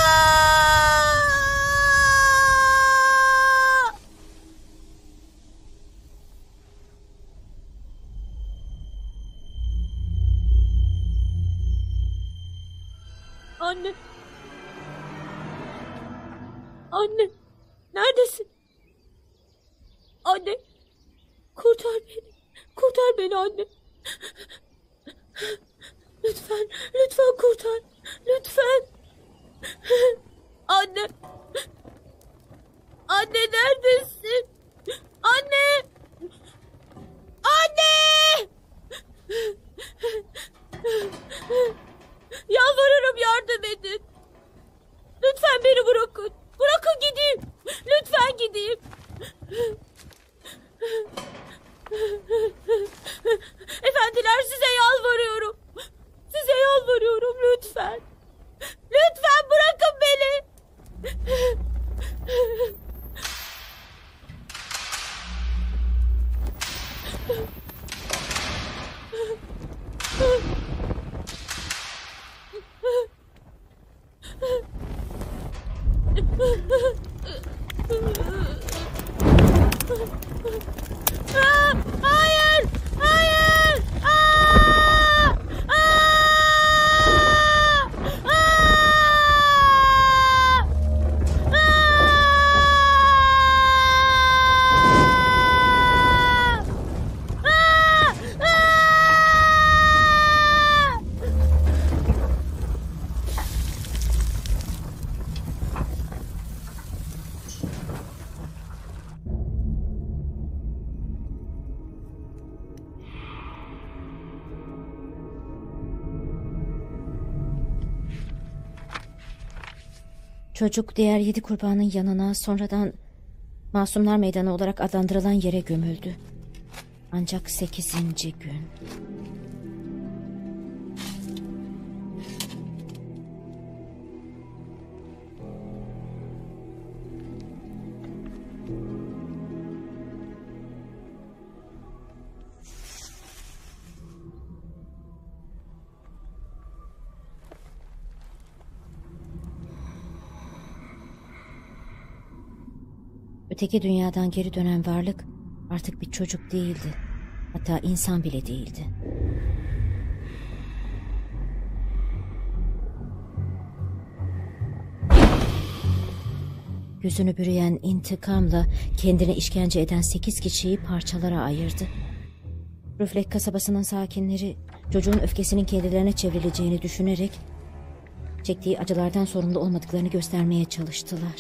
Anne! Anne! Neredesin? Anne! Kurtar beni! Kurtar beni anne! Lütfen, lütfen kurtar! Lütfen! Anne! Anne neredesin? Anne! Anne! Yalvarırım yardım edin. Lütfen beni bırakın. Bırakın gideyim. Lütfen gideyim. Efendiler size yalvarıyorum. Size yalvarıyorum lütfen. Lütfen bırakın beni. Aa, hayır! Hayır! Aa! Aa! Çocuk diğer yedi kurbanın yanına, sonradan Masumlar Meydanı olarak adlandırılan yere gömüldü. Ancak sekizinci gün. Öteki dünyadan geri dönen varlık artık bir çocuk değildi. Hatta insan bile değildi. Yüzünü bürüyen intikamla kendini işkence eden sekiz kişiyi parçalara ayırdı. Rüflek kasabasının sakinleri çocuğun öfkesinin kendilerine çevrileceğini düşünerek çektiği acılardan sorumlu olmadıklarını göstermeye çalıştılar.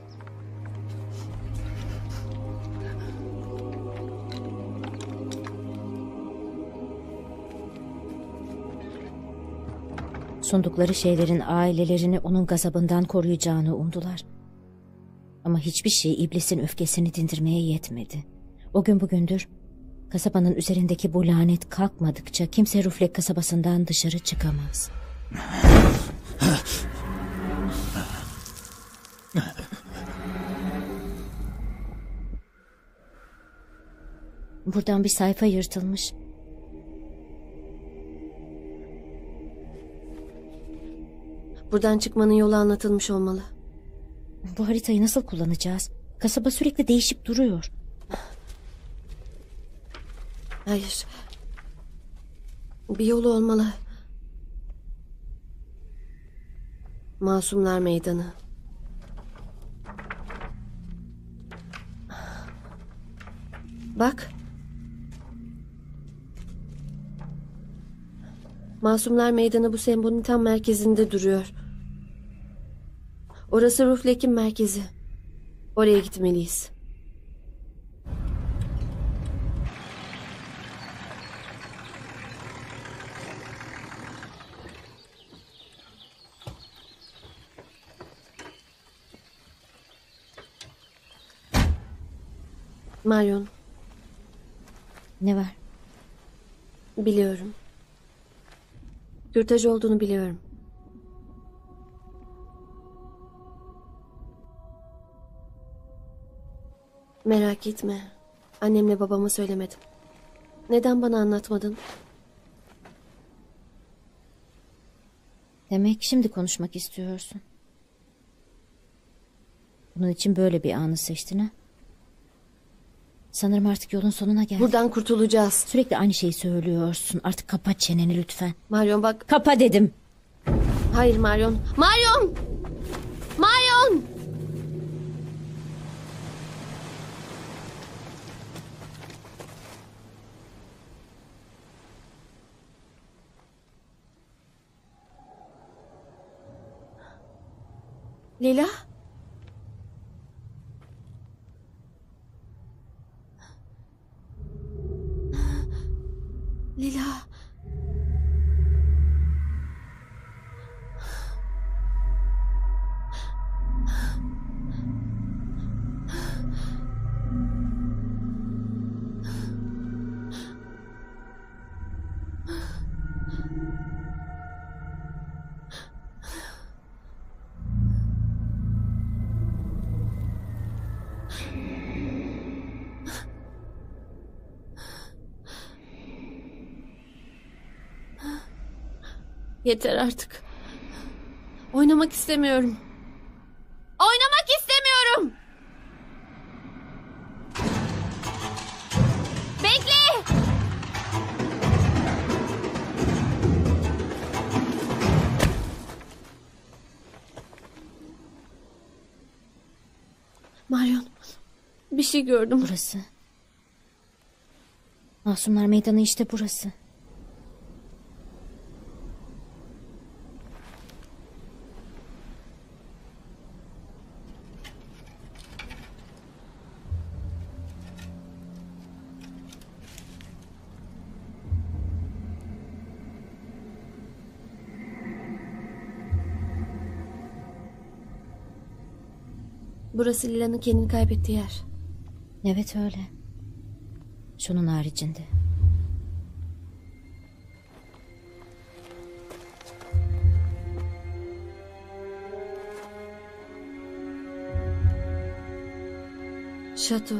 Sundukları şeylerin ailelerini onun gazabından koruyacağını umdular. Ama hiçbir şey iblisin öfkesini dindirmeye yetmedi. O gün bugündür kasabanın üzerindeki bu lanet kalkmadıkça kimse Rüflek kasabasından dışarı çıkamaz. Buradan bir sayfa yırtılmış. Buradan çıkmanın yolu anlatılmış olmalı. Bu haritayı nasıl kullanacağız? Kasaba sürekli değişip duruyor. Hayır. Bir yolu olmalı. Masumlar Meydanı. Bak. Masumlar Meydanı bu sembolün tam merkezinde duruyor. Orası Ruhlek'in merkezi. Oraya gitmeliyiz. Marion. Ne var? Biliyorum. Kürtaj olduğunu biliyorum. Merak etme. Annemle babama söylemedim. Neden bana anlatmadın? Demek şimdi konuşmak istiyorsun. Bunun için böyle bir anı seçtin ha? Sanırım artık yolun sonuna geldik. Buradan kurtulacağız. Sürekli aynı şeyi söylüyorsun. Artık kapa çeneni lütfen. Marion bak. Kapa dedim. Hayır Marion. Marion! Marion! Lila? Lila. Yeter artık. Oynamak istemiyorum. Oynamak istemiyorum. Bekle. Marion, bir şey gördüm. Burası. Masumlar Meydanı işte burası. Burası Lila'nın kendini kaybettiği yer. Evet öyle. Şunun haricinde. Şato.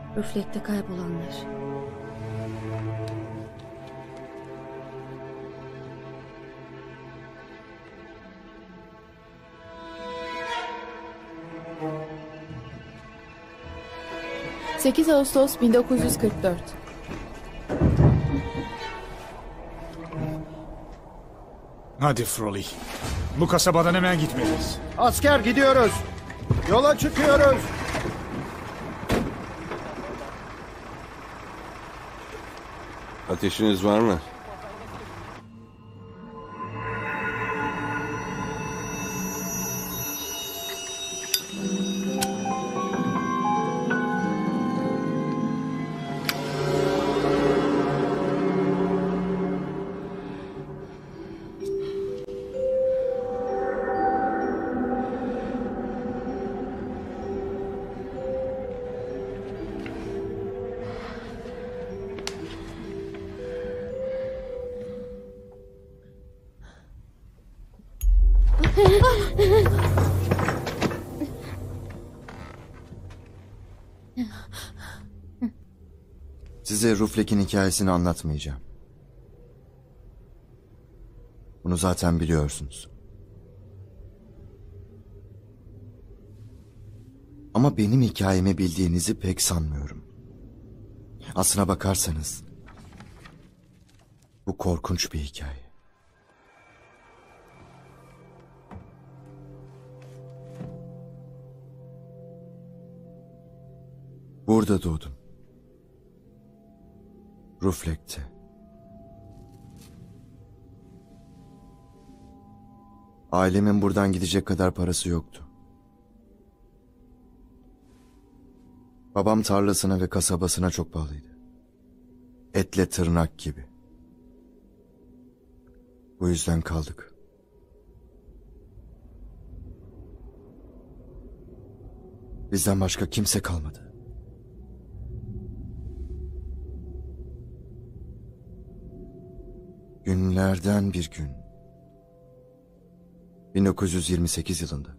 Ruflek'te kaybolanlar. sekiz Ağustos bin dokuz yüz kırk dört. Hadi Froley. Bu kasabadan hemen gitmeliyiz. Asker gidiyoruz. Yola çıkıyoruz. Ateşiniz var mı? Size Ruflek'in hikayesini anlatmayacağım. Bunu zaten biliyorsunuz. Ama benim hikayemi bildiğinizi pek sanmıyorum. Aslına bakarsanız bu korkunç bir hikaye. Burada doğdum. Ruflek'te. Ailemin buradan gidecek kadar parası yoktu. Babam tarlasına ve kasabasına çok bağlıydı. Etle tırnak gibi. Bu yüzden kaldık. Bizden başka kimse kalmadı. Günlerden bir gün. bin dokuz yüz yirmi sekiz yılında.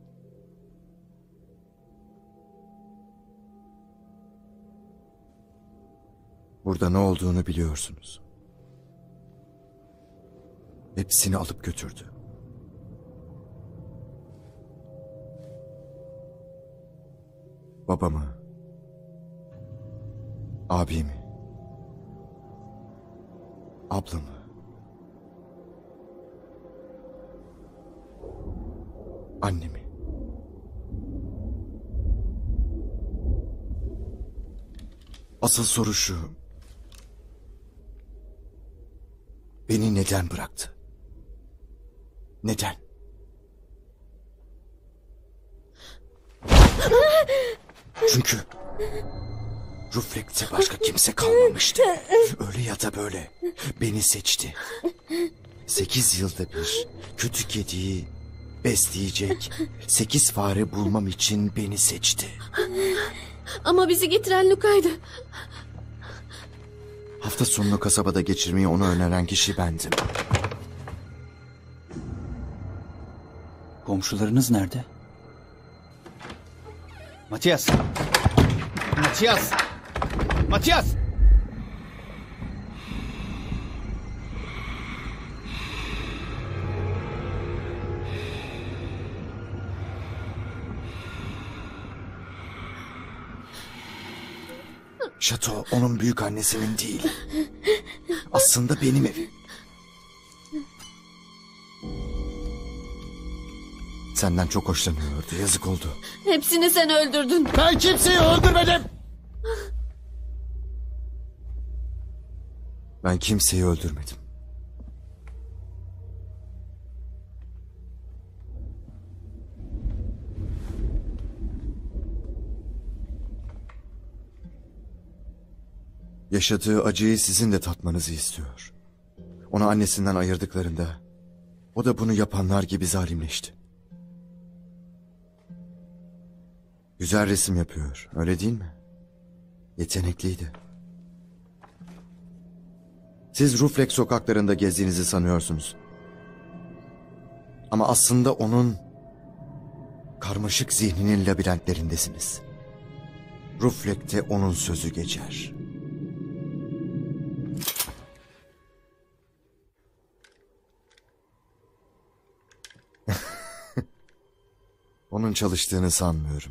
Burada ne olduğunu biliyorsunuz. Hepsini alıp götürdü. Babamı, abimi, ablamı, annemi. Asıl soru şu. Beni neden bıraktı? Neden? Çünkü Ruflek'te başka kimse kalmamıştı. Öyle ya da böyle beni seçti. Sekiz yılda bir kötü kediyi besleyecek sekiz fare bulmam için beni seçti. Ama bizi getiren Luka'ydı. Hafta sonunu kasabada geçirmeyi ona öneren kişi bendim. Komşularınız nerede? Matias! Matias! Matias! Şato onun büyük annesinin değil. Aslında benim evim. Senden çok hoşlanıyordu. Yazık oldu. Hepsini sen öldürdün. Ben kimseyi öldürmedim. Ben kimseyi öldürmedim. Yaşadığı acıyı sizin de tatmanızı istiyor. Onu annesinden ayırdıklarında o da bunu yapanlar gibi zalimleşti. Güzel resim yapıyor, öyle değil mi? Yetenekliydi. Siz Ruflek sokaklarında gezdiğinizi sanıyorsunuz. Ama aslında onun karmaşık zihninin labirentlerindesiniz. Ruflek'te onun sözü geçer. Onun çalıştığını sanmıyorum.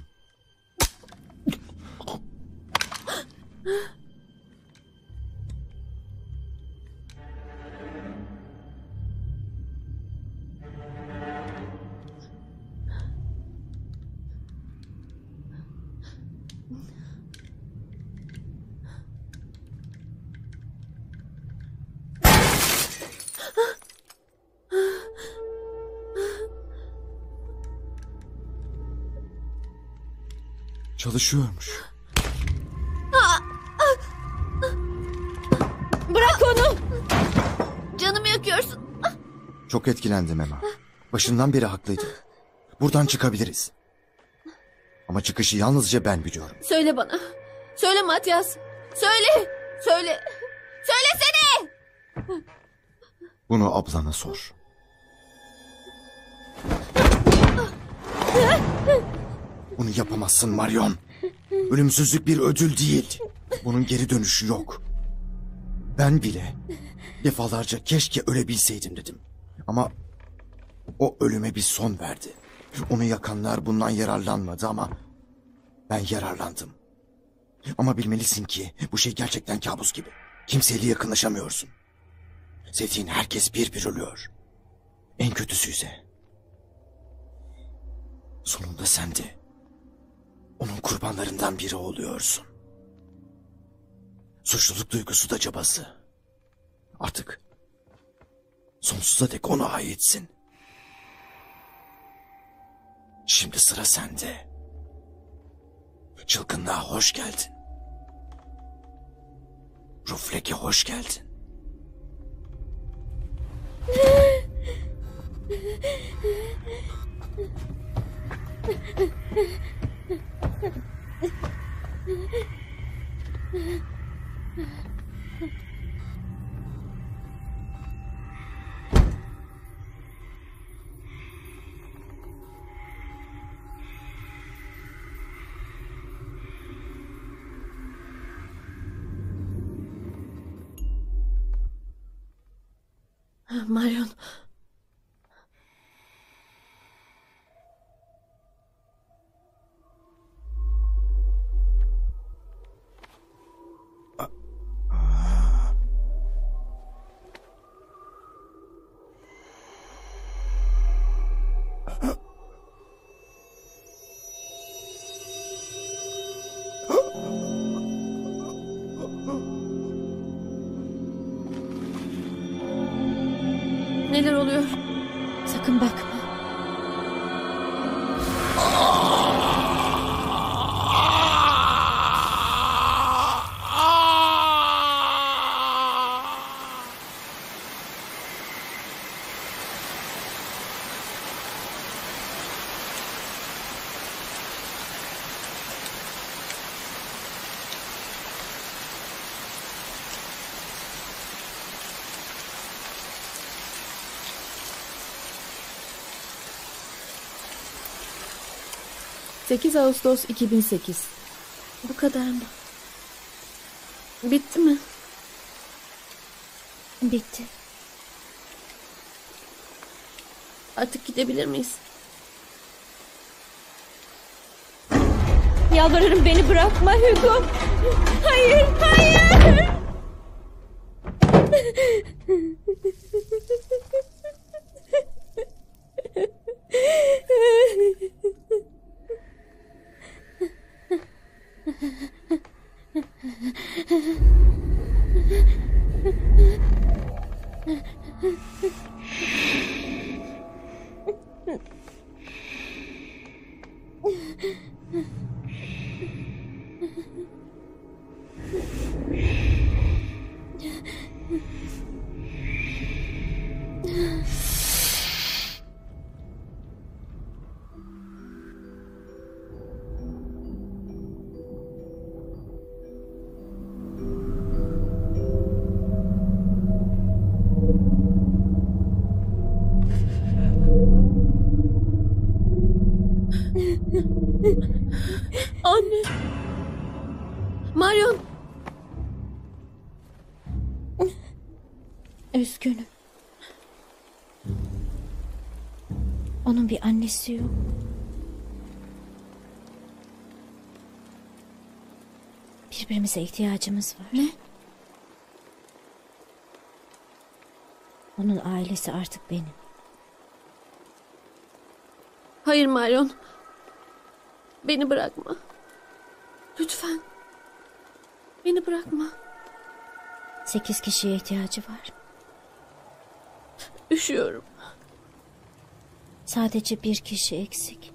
Çalışıyormuş. Bırak onu. Canımı yakıyorsun. Çok etkilendim Emma. Başından beri haklıydı. Buradan çıkabiliriz. Ama çıkışı yalnızca ben biliyorum. Söyle bana. Söyle Matyas. Söyle. Söyle. Söylesene. Bunu ablana sor. Bunu yapamazsın Marion. Ölümsüzlük bir ödül değil. Bunun geri dönüşü yok. Ben bile defalarca keşke ölebilseydim dedim. Ama o ölüme bir son verdi. Onu yakanlar bundan yararlanmadı ama ben yararlandım. Ama bilmelisin ki bu şey gerçekten kabus gibi. Kimseyle yakınlaşamıyorsun. Sevdiğin herkes bir bir ölüyor. En kötüsü ise sonunda sen de onun kurbanlarından biri oluyorsun. Suçluluk duygusu da cabası. Artık sonsuza dek ona aitsin. Şimdi sıra sende. Çılgınlığa hoş geldin. Ruflek'e hoş geldin. Marion. Neler oluyor? Sakın bakma. sekiz Ağustos iki bin sekiz. Bu kadar mı? Bitti mi? Bitti. Artık gidebilir miyiz? Yalvarırım beni bırakma Hugo. Hayır, hayır. Anne. Marion. Üzgünüm. Onun bir annesi yok. Birbirimize ihtiyacımız var. Ne? Onun ailesi artık benim. Hayır Marion. Beni bırakma. Lütfen. Beni bırakma. Sekiz kişiye ihtiyacı var. Üşüyorum. Sadece bir kişi eksik.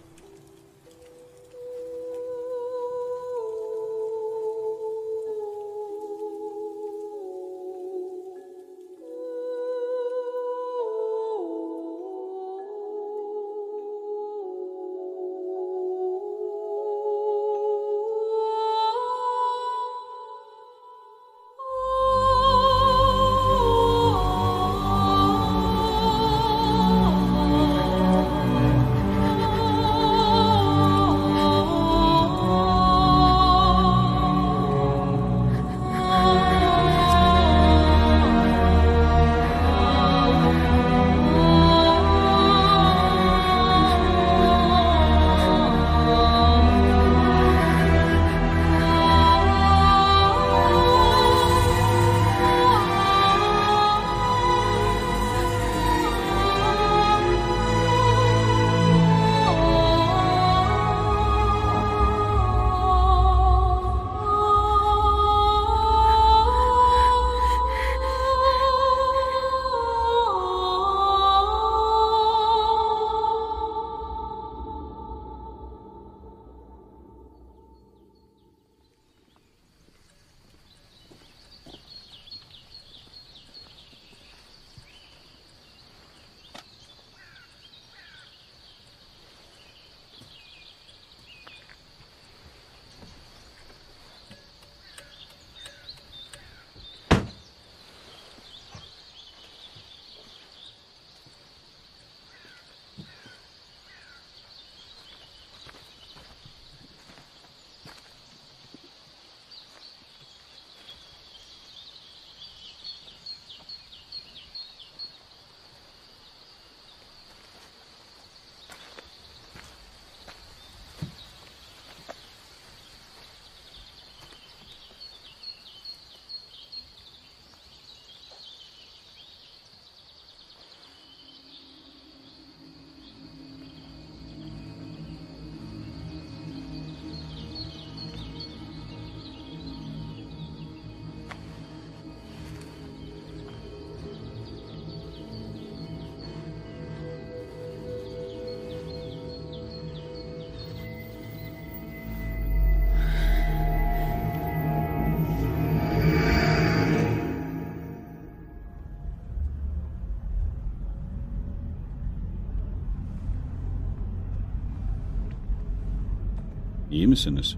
İyi misiniz?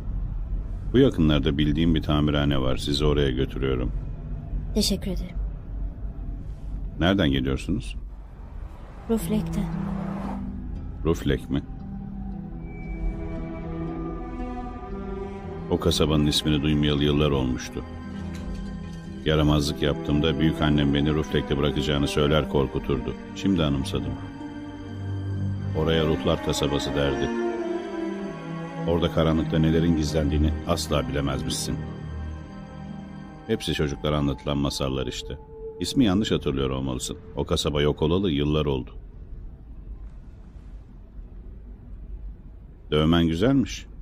Bu yakınlarda bildiğim bir tamirhane var. Sizi oraya götürüyorum. Teşekkür ederim. Nereden geliyorsunuz? Ruflek'ten. Ruflek mi? O kasabanın ismini duymayalı yıllar olmuştu. Yaramazlık yaptığımda büyükannem beni Ruflek'te bırakacağını söyler korkuturdu. Şimdi anımsadım. Oraya Ruhlar kasabası derdi. Orada karanlıkta nelerin gizlendiğini asla bilemezmişsin. Hepsi çocuklara anlatılan masallar işte. İsmi yanlış hatırlıyor olmalısın. O kasaba yok olalı yıllar oldu. Dövmen güzelmiş.